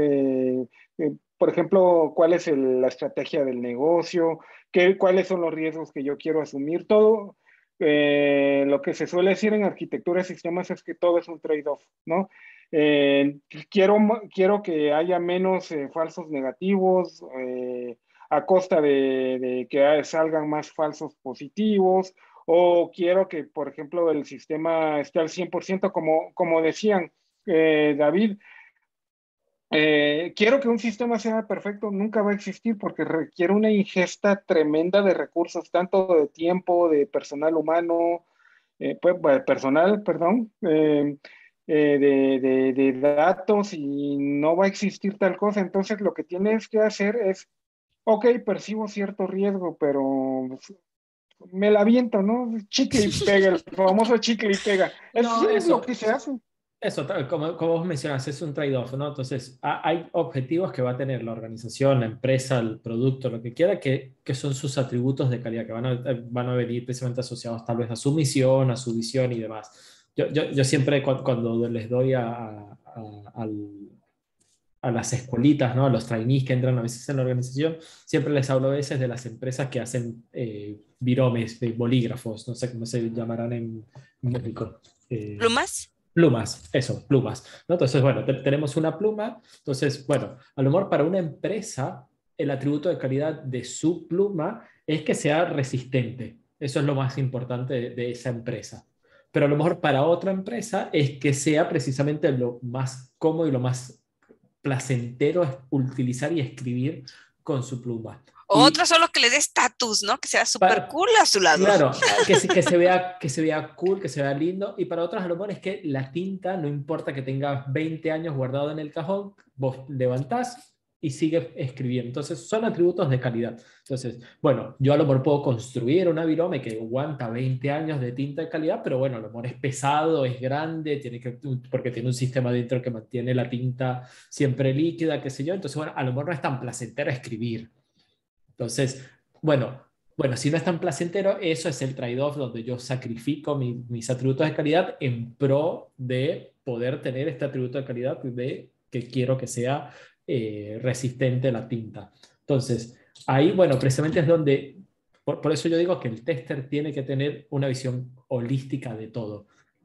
eh, eh, por ejemplo, cuál es el, la estrategia del negocio, qué, cuáles son los riesgos que yo quiero asumir, todo. Eh, lo que se suele decir en arquitectura de sistemas es que todo es un trade-off, ¿no? Eh, quiero, quiero que haya menos eh, falsos negativos, eh, a costa de, de que salgan más falsos positivos, o quiero que, por ejemplo, el sistema esté al cien por ciento, como, como decían eh, David, eh, quiero que un sistema sea perfecto, nunca va a existir porque requiere una ingesta tremenda de recursos, tanto de tiempo, de personal humano, eh, pues, personal, perdón, eh, eh, de, de, de datos, y no va a existir tal cosa. Entonces lo que tienes que hacer es, ok, percibo cierto riesgo, pero me la aviento, ¿no? Chicle y pega, el famoso chicle y pega. Eso no, es eso, lo que se hace. Eso, como, como vos mencionas, es un trade-off, ¿no? Entonces, hay objetivos que va a tener la organización, la empresa, el producto, lo que quiera, que, que son sus atributos de calidad, que van a, van a venir precisamente asociados tal vez a su misión, a su visión y demás. Yo, yo, yo siempre cuando, cuando les doy a, a, a, a las escuelitas, ¿no? A los trainees que entran a veces en la organización, siempre les hablo a veces de las empresas que hacen eh, viromes, de bolígrafos, no sé cómo se llamarán en México. Eh, ¿Plumas? Plumas, eso, plumas, ¿no? Entonces, bueno, te, tenemos una pluma, entonces, bueno, a lo mejor para una empresa el atributo de calidad de su pluma es que sea resistente, eso es lo más importante de, de esa empresa, pero a lo mejor para otra empresa es que sea precisamente lo más cómodo y lo más placentero es utilizar y escribir con su pluma. Otra solo que le dé estatus, ¿no? Que sea súper cool a su lado. Claro, que, se- que, se vea, que se vea cool, que se vea lindo. Y para otras a lo mejor es que la tinta, no importa que tengas veinte años guardado en el cajón, vos levantás y sigues escribiendo. Entonces son atributos de calidad. Entonces, bueno, yo a lo mejor puedo construir una virome que aguanta veinte años de tinta de calidad, pero bueno, a lo mejor es pesado, es grande, tiene que, porque tiene un sistema dentro que mantiene la tinta siempre líquida, qué sé yo. Entonces, bueno, a lo mejor no es tan placentero escribir. Entonces, bueno, bueno, si no es tan placentero, eso es el trade-off donde yo sacrifico mi, mis atributos de calidad en pro de poder tener este atributo de calidad de que quiero que sea eh, resistente la tinta. Entonces, ahí, bueno, precisamente es donde, por, por eso yo digo que el tester tiene que tener una visión holística de todo.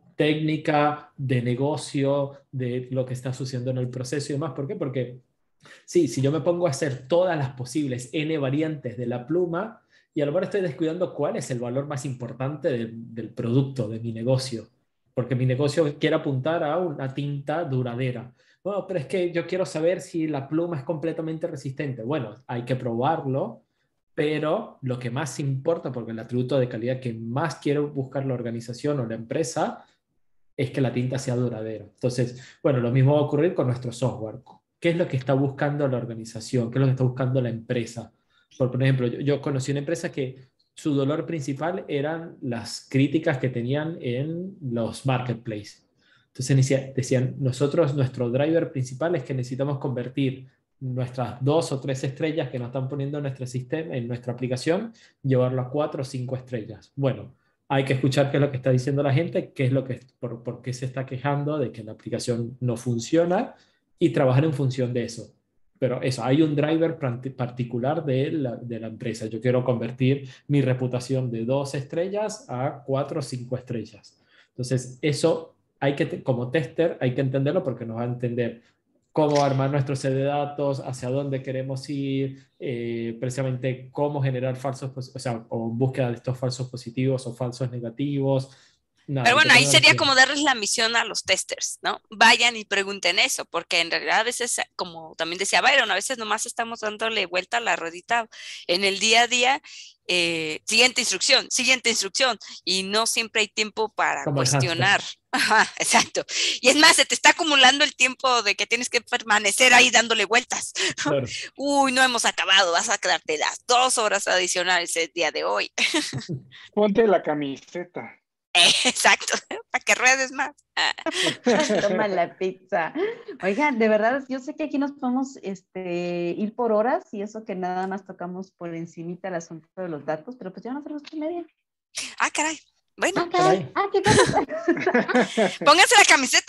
Técnica, de negocio, de lo que está sucediendo en el proceso y demás. ¿Por qué? Porque sí, si yo me pongo a hacer todas las posibles N variantes de la pluma, y a lo mejor estoy descuidando cuál es el valor más importante del, del producto, de mi negocio, porque mi negocio quiere apuntar a una tinta duradera. Bueno, pero es que yo quiero saber si la pluma es completamente resistente. Bueno, hay que probarlo, pero lo que más importa, porque el atributo de calidad que más quiere buscar la organización o la empresa, es que la tinta sea duradera. Entonces, bueno, lo mismo va a ocurrir con nuestro software. ¿Qué es lo que está buscando la organización? ¿Qué es lo que está buscando la empresa? Por, por ejemplo, yo, yo conocí una empresa que su dolor principal eran las críticas que tenían en los marketplaces. Entonces decían, nosotros, nuestro driver principal es que necesitamos convertir nuestras dos o tres estrellas que nos están poniendo en nuestro sistema, en nuestra aplicación, llevarlo a cuatro o cinco estrellas. Bueno, hay que escuchar qué es lo que está diciendo la gente, qué es lo que, por, por qué se está quejando de que la aplicación no funciona y trabajar en función de eso. Pero eso, hay un driver particular de la, de la empresa. Yo quiero convertir mi reputación de dos estrellas a cuatro o cinco estrellas. Entonces, eso hay que, como tester, hay que entenderlo porque nos va a entender cómo armar nuestro set de datos, hacia dónde queremos ir, eh, precisamente cómo generar falsos, o sea, o búsqueda de estos falsos positivos o falsos negativos. Nada, Pero bueno, ahí sería noción. como darles la misión a los testers, ¿no? Vayan y pregunten eso, porque en realidad a veces, como también decía Byron, a veces nomás estamos dándole vuelta a la ruedita en el día a día. Eh, siguiente instrucción, siguiente instrucción, y no siempre hay tiempo para Como cuestionar. Ajá, exacto. Y es más, se te está acumulando el tiempo de que tienes que permanecer ahí dándole vueltas. Claro. Uy, no hemos acabado, vas a quedarte las dos horas adicionales el día de hoy. Ponte la camiseta. Exacto, para que ruedes más. Toma la pizza. Oigan, de verdad, yo sé que aquí nos podemos este, ir por horas y eso que nada más tocamos por encimita el asunto de los datos, pero pues ya no tenemos que media. Ah, caray. Bueno. Ah, caray. Ah, qué cosa. Pónganse la camiseta.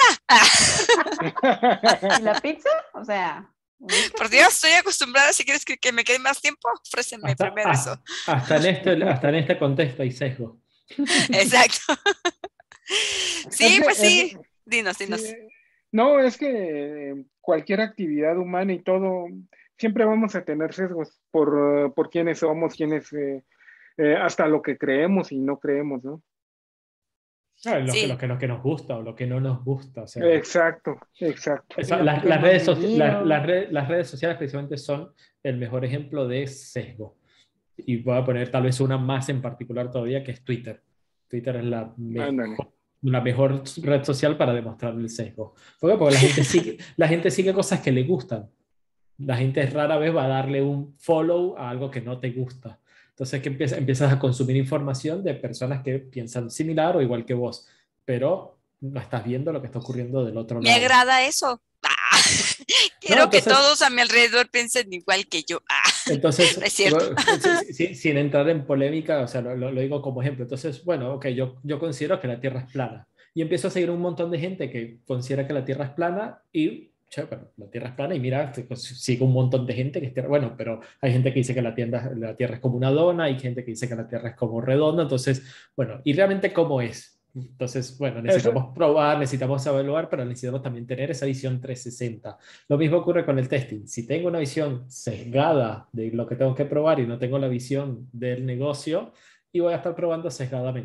¿Y la pizza? O sea. Por Dios, estoy acostumbrada. Si quieres que, que me quede más tiempo, ofrécenme hasta, primero hasta, eso. Hasta en, este, hasta en este contexto hay sesgo. Exacto. Sí, es que, pues sí. es, dinos, dinos. Sí, no, es que cualquier actividad humana y todo, siempre vamos a tener sesgos por, uh, por quiénes somos, quiénes, eh, eh, hasta lo que creemos y no creemos, ¿no? No, lo, Sí. que, lo, que, lo que nos gusta o lo que no nos gusta. O sea, exacto, exacto. Eso, las, las, redes so las, las, redes, las redes sociales precisamente son el mejor ejemplo de sesgo. Y voy a poner tal vez una más en particular todavía, que es Twitter. Twitter es la mejor, la mejor red social para demostrar el sesgo. ¿Por qué? Porque la gente, sigue, la gente sigue cosas que le gustan. La gente rara vez va a darle un follow a algo que no te gusta. Entonces que empiezas, empiezas a consumir información de personas que piensan similar o igual que vos, pero no estás viendo lo que está ocurriendo del otro Me lado. Me agrada eso. Ah, quiero no, entonces, que todos a mi alrededor piensen igual que yo. Ah, entonces, no es cierto. Sin, sin, sin entrar en polémica, o sea, lo, lo, lo digo como ejemplo. Entonces, bueno, ok, yo, yo considero que la Tierra es plana. Y empiezo a seguir un montón de gente que considera que la Tierra es plana y che, bueno, la Tierra es plana y mira, sigo un montón de gente que es tierra, bueno, pero hay gente que dice que la tierra, la tierra es como una dona, hay gente que dice que la Tierra es como redonda, entonces, bueno, ¿y realmente cómo es? Entonces, bueno, necesitamos Eso. probar, necesitamos evaluar, pero necesitamos también tener esa visión trescientos sesenta. Lo mismo ocurre con el testing. Si tengo una visión sesgada de lo que tengo que probar y no tengo la visión del negocio, y voy a estar probando sesgadamente.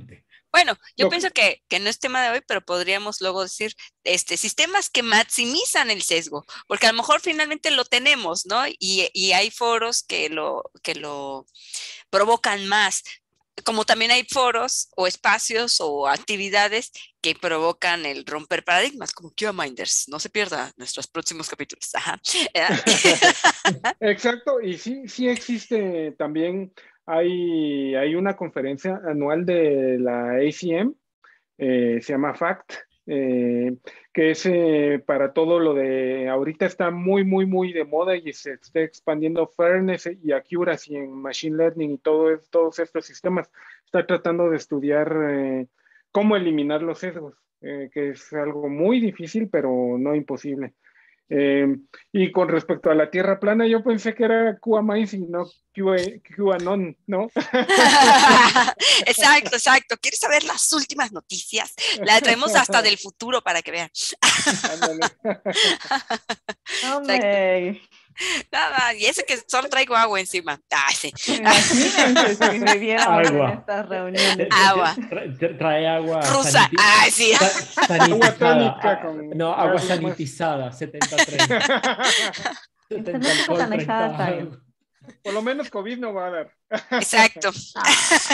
Bueno, yo Lo- pienso que, que no es tema de hoy, pero podríamos luego decir este, sistemas que maximizan el sesgo, porque a lo mejor finalmente lo tenemos, ¿no? Y, y hay foros que lo, que lo provocan más, como también hay foros o espacios o actividades que provocan el romper paradigmas, como QAminders. No se pierda nuestros próximos capítulos. Ajá. Exacto, y sí, sí existe también, hay, hay una conferencia anual de la A C M, eh, se llama FACT, eh, que es eh, para todo lo de, ahorita está muy, muy, muy de moda y se está expandiendo fairness y accuracy en machine learning y todo, es- todos estos sistemas. Está tratando de estudiar eh, cómo eliminar los sesgos, eh, que es algo muy difícil, pero no imposible. Eh, y con respecto a la Tierra plana, yo pensé que era QAmazing, no QA, QAnon, ¿no? Exacto, exacto. ¿Quieres saber las últimas noticias? La traemos hasta del futuro para que vean. Ándale. Exacto. Hombre, Nada, y eso que solo traigo agua encima. Ah, sí. imagínense si bebiéramos en Agua. estas reuniones. Agua. Tra- tra- Trae agua Rusa. saniti- Ah, sí. sa- Agua tónica sanitizada. con Ah, no, agua algo más. sanitizada, setenta treinta. Esta setenta no está alcohol, satanizada, treinta está bien. agua. Por lo menos COVID no va a dar. Exacto. Ah,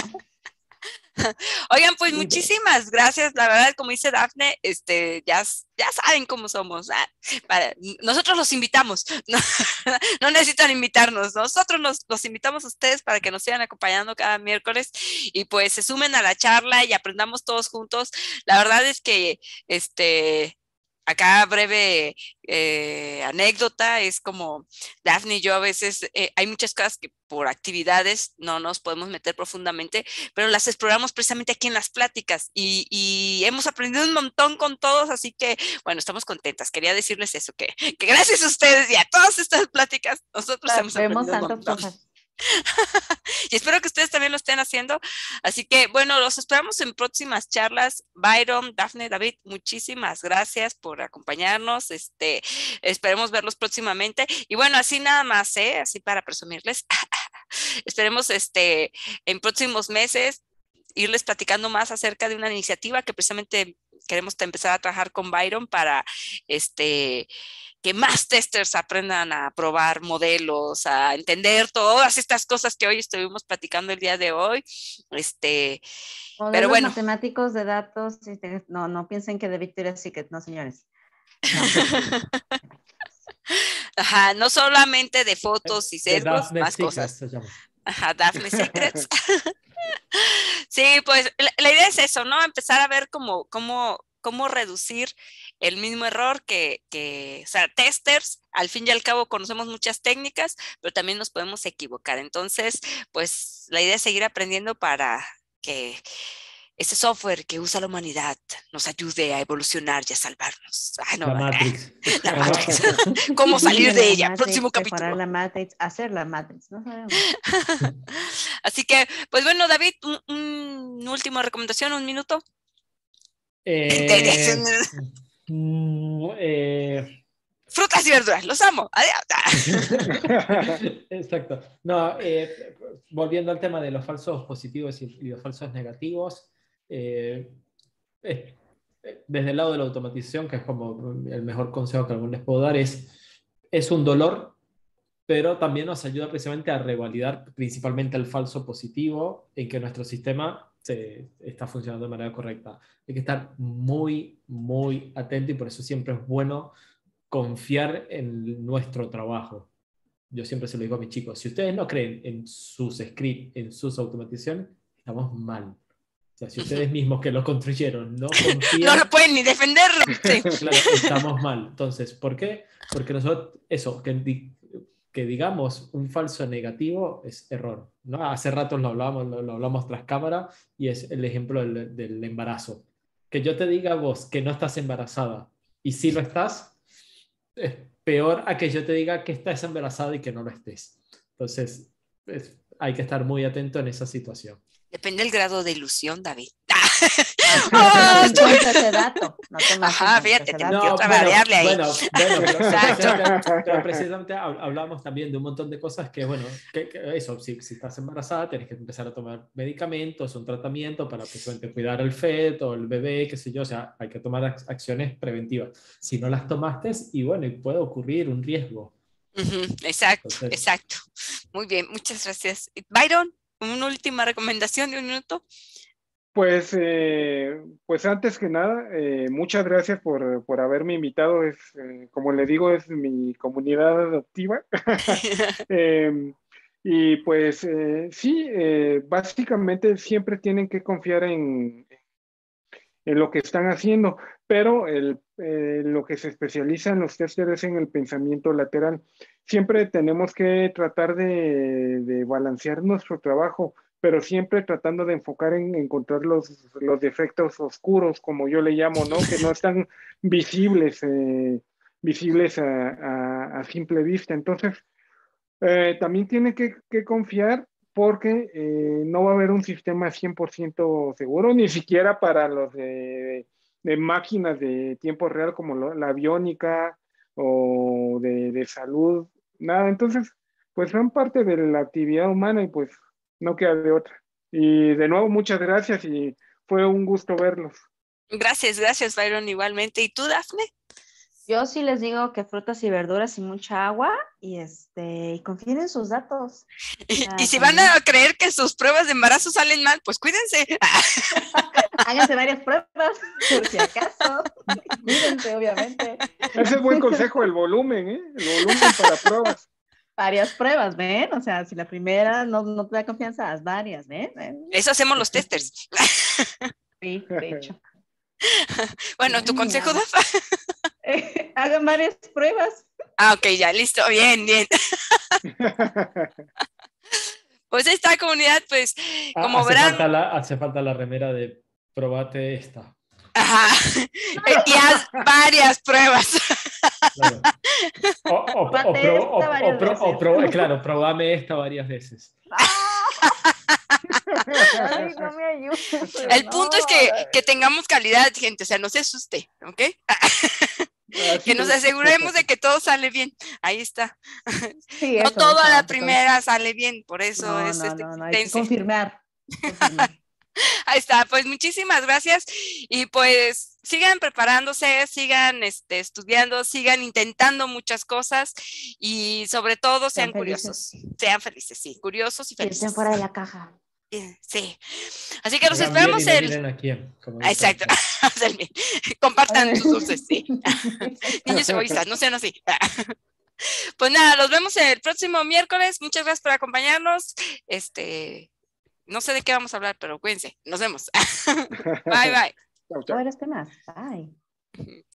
Oigan, pues Uy, no. muchísimas gracias. La verdad, como dice Dafne, este, ya, ya saben cómo somos. Ah, para- nosotros los invitamos. No, no necesitan invitarnos. Nosotros nos, los invitamos a ustedes para que nos sigan acompañando cada miércoles y pues se sumen a la charla y aprendamos todos juntos. La verdad es que este. Acá breve eh, anécdota, es como Dafne y yo a veces, eh, hay muchas cosas que por actividades no nos podemos meter profundamente, pero las exploramos precisamente aquí en las pláticas y, y hemos aprendido un montón con todos, así que bueno, estamos contentas. Quería decirles eso, que, que gracias a ustedes y a todas estas pláticas, nosotros hemos vemos aprendido un tantas montón. cosas. Y espero que ustedes también lo estén haciendo. Así que, bueno, los esperamos en próximas charlas. Byron, Dafne, David, muchísimas gracias por acompañarnos. Este, esperemos verlos próximamente. Y bueno, así nada más, ¿eh? Así para presumirles. Esperemos este, en próximos meses irles platicando más acerca de una iniciativa que precisamente queremos empezar a trabajar con Byron para este, que más testers aprendan a probar modelos, a entender todas estas cosas que hoy estuvimos platicando el día de hoy. Este, Modelos pero bueno. matemáticos de datos, este, no, no piensen que de Victoria's Secret, no señores. No. Ajá, no solamente de fotos y De sesgos, Daphne más Secrets cosas. se llama. Ajá, Daphne Secrets. Sí, pues la, la idea es eso, ¿no? Empezar a ver cómo, cómo, cómo reducir el mismo error que, que, o sea, testers, al fin y al cabo conocemos muchas técnicas, pero también nos podemos equivocar. Entonces, pues la idea es seguir aprendiendo para que ese software que usa la humanidad nos ayude a evolucionar y a salvarnos. Ay, no, La Matrix. la Matrix. ¿Cómo salir de ella? Matrix, Próximo preparar capítulo. la Matrix, hacer la Matrix, no sabemos. Así que, pues bueno, David, un, un último recomendación, un minuto. Eh, mm, eh, Frutas y verduras, los amo. Adiós. Exacto. No, eh, volviendo al tema de los falsos positivos y, y los falsos negativos, eh, eh, desde el lado de la automatización, que es como el mejor consejo que algún les puedo dar, es, es un dolor, pero también nos ayuda precisamente a revalidar principalmente el falso positivo en que nuestro sistema se, está funcionando de manera correcta. Hay que estar muy, muy atento y por eso siempre es bueno confiar en nuestro trabajo. Yo siempre se lo digo a mis chicos, si ustedes no creen en sus scripts, en sus automatizaciones, estamos mal. O sea, si ustedes mismos que lo construyeron no confían... No lo pueden ni defender. Sí. Claro, estamos mal. Entonces, ¿por qué? Porque nosotros, eso, que, que digamos un falso negativo es error, ¿no? Hace rato lo hablamos, lo, lo hablamos tras cámara y es el ejemplo del, del embarazo. Que yo te diga a vos que no estás embarazada y si lo estás, es peor a que yo te diga que estás embarazada y que no lo estés. Entonces, es, hay que estar muy atento en esa situación. Depende del grado de ilusión, David. Oh, No tomas en cuenta ese dato. No tomas en Ajá, cuenta fíjate, ese tengo dato. que otra variable ahí. Bueno, bueno, pero, Exacto. precisamente, pero precisamente hab- hablamos también de un montón de cosas que, bueno, que, que eso, si, si estás embarazada, tienes que empezar a tomar medicamentos, un tratamiento para precisamente cuidar al feto, el bebé, qué sé yo, o sea, hay que tomar ac- acciones preventivas. Si no las tomaste, y bueno, y puede ocurrir un riesgo. Ujú, exacto, Entonces, exacto. Muy bien, muchas gracias. Byron, una última recomendación de un minuto. Pues, eh, pues antes que nada, eh, muchas gracias por, por haberme invitado. Es, eh, como le digo, es mi comunidad adoptiva. Eh, y pues eh, sí, eh, básicamente siempre tienen que confiar en, en lo que están haciendo, pero el, eh, lo que se especializa en los testers es en el pensamiento lateral. Siempre tenemos que tratar de, de balancear nuestro trabajo, pero siempre tratando de enfocar en encontrar los, los defectos oscuros, como yo le llamo, ¿no? Que no están visibles, eh, visibles a, a, a simple vista. Entonces, eh, también tiene que, que confiar porque eh, no va a haber un sistema cien por ciento seguro, ni siquiera para los de, de máquinas de tiempo real como lo- la aviónica o de, de salud, nada. Entonces, pues son parte de la actividad humana y pues no queda de otra. Y de nuevo, muchas gracias y fue un gusto verlos. Gracias, gracias, Byron, igualmente. ¿Y tú, Dafne? Yo sí les digo que frutas y verduras y mucha agua y este y confíen en sus datos. O Y, sea, y si van también a creer que sus pruebas de embarazo salen mal, pues cuídense. háganse varias pruebas por si acaso. Cuídense, obviamente. Ese es buen consejo, el volumen, ¿eh? El volumen para pruebas. Varias pruebas, ¿ven? O sea, si la primera no, no te da confianza, haz varias, ¿ven? ¿Ven? Eso hacemos los testers. Sí, de hecho. Bueno, ¿tu Ay, consejo, hagan, Daf? eh, hagan varias pruebas. Ah, ok, ya, listo, bien, bien. Pues esta comunidad, pues, ha- como hace verán, falta la, hace falta la remera de probate esta. ajá, y haz varias pruebas. Claro. O, o, o, Probate pro- esta o- o varias pro- o veces. pro- claro, probame esta varias veces. ¡Ah! Ay, no me ayudes. El No. punto es que, que tengamos calidad, gente, o sea, no se asuste, ¿ok? Así Que nos es. aseguremos de que todo sale bien. Ahí está. Sí, No eso, todo a eso, la porque primera sale bien, por eso no, es no, esta no, no, hay que existencia. confirmar. confirmar. Ahí está, pues muchísimas gracias y pues sigan preparándose, sigan este, estudiando, sigan intentando muchas cosas y sobre todo sean, Sean felices. curiosos, sean felices, sí, curiosos y Y estén felices. fuera de la caja. Sí, así que nos Hagan bien y esperamos no el... miren a quién, como dice Exacto, Raquel. hacen bien. Compartan sus dulces, sí. Niños egoístas, no sean así. Pues nada, los vemos el próximo miércoles. Muchas gracias por acompañarnos. Este, no sé de qué vamos a hablar, pero cuídense. Nos vemos. Bye, bye. Chao, chao. Ahora este más. Bye.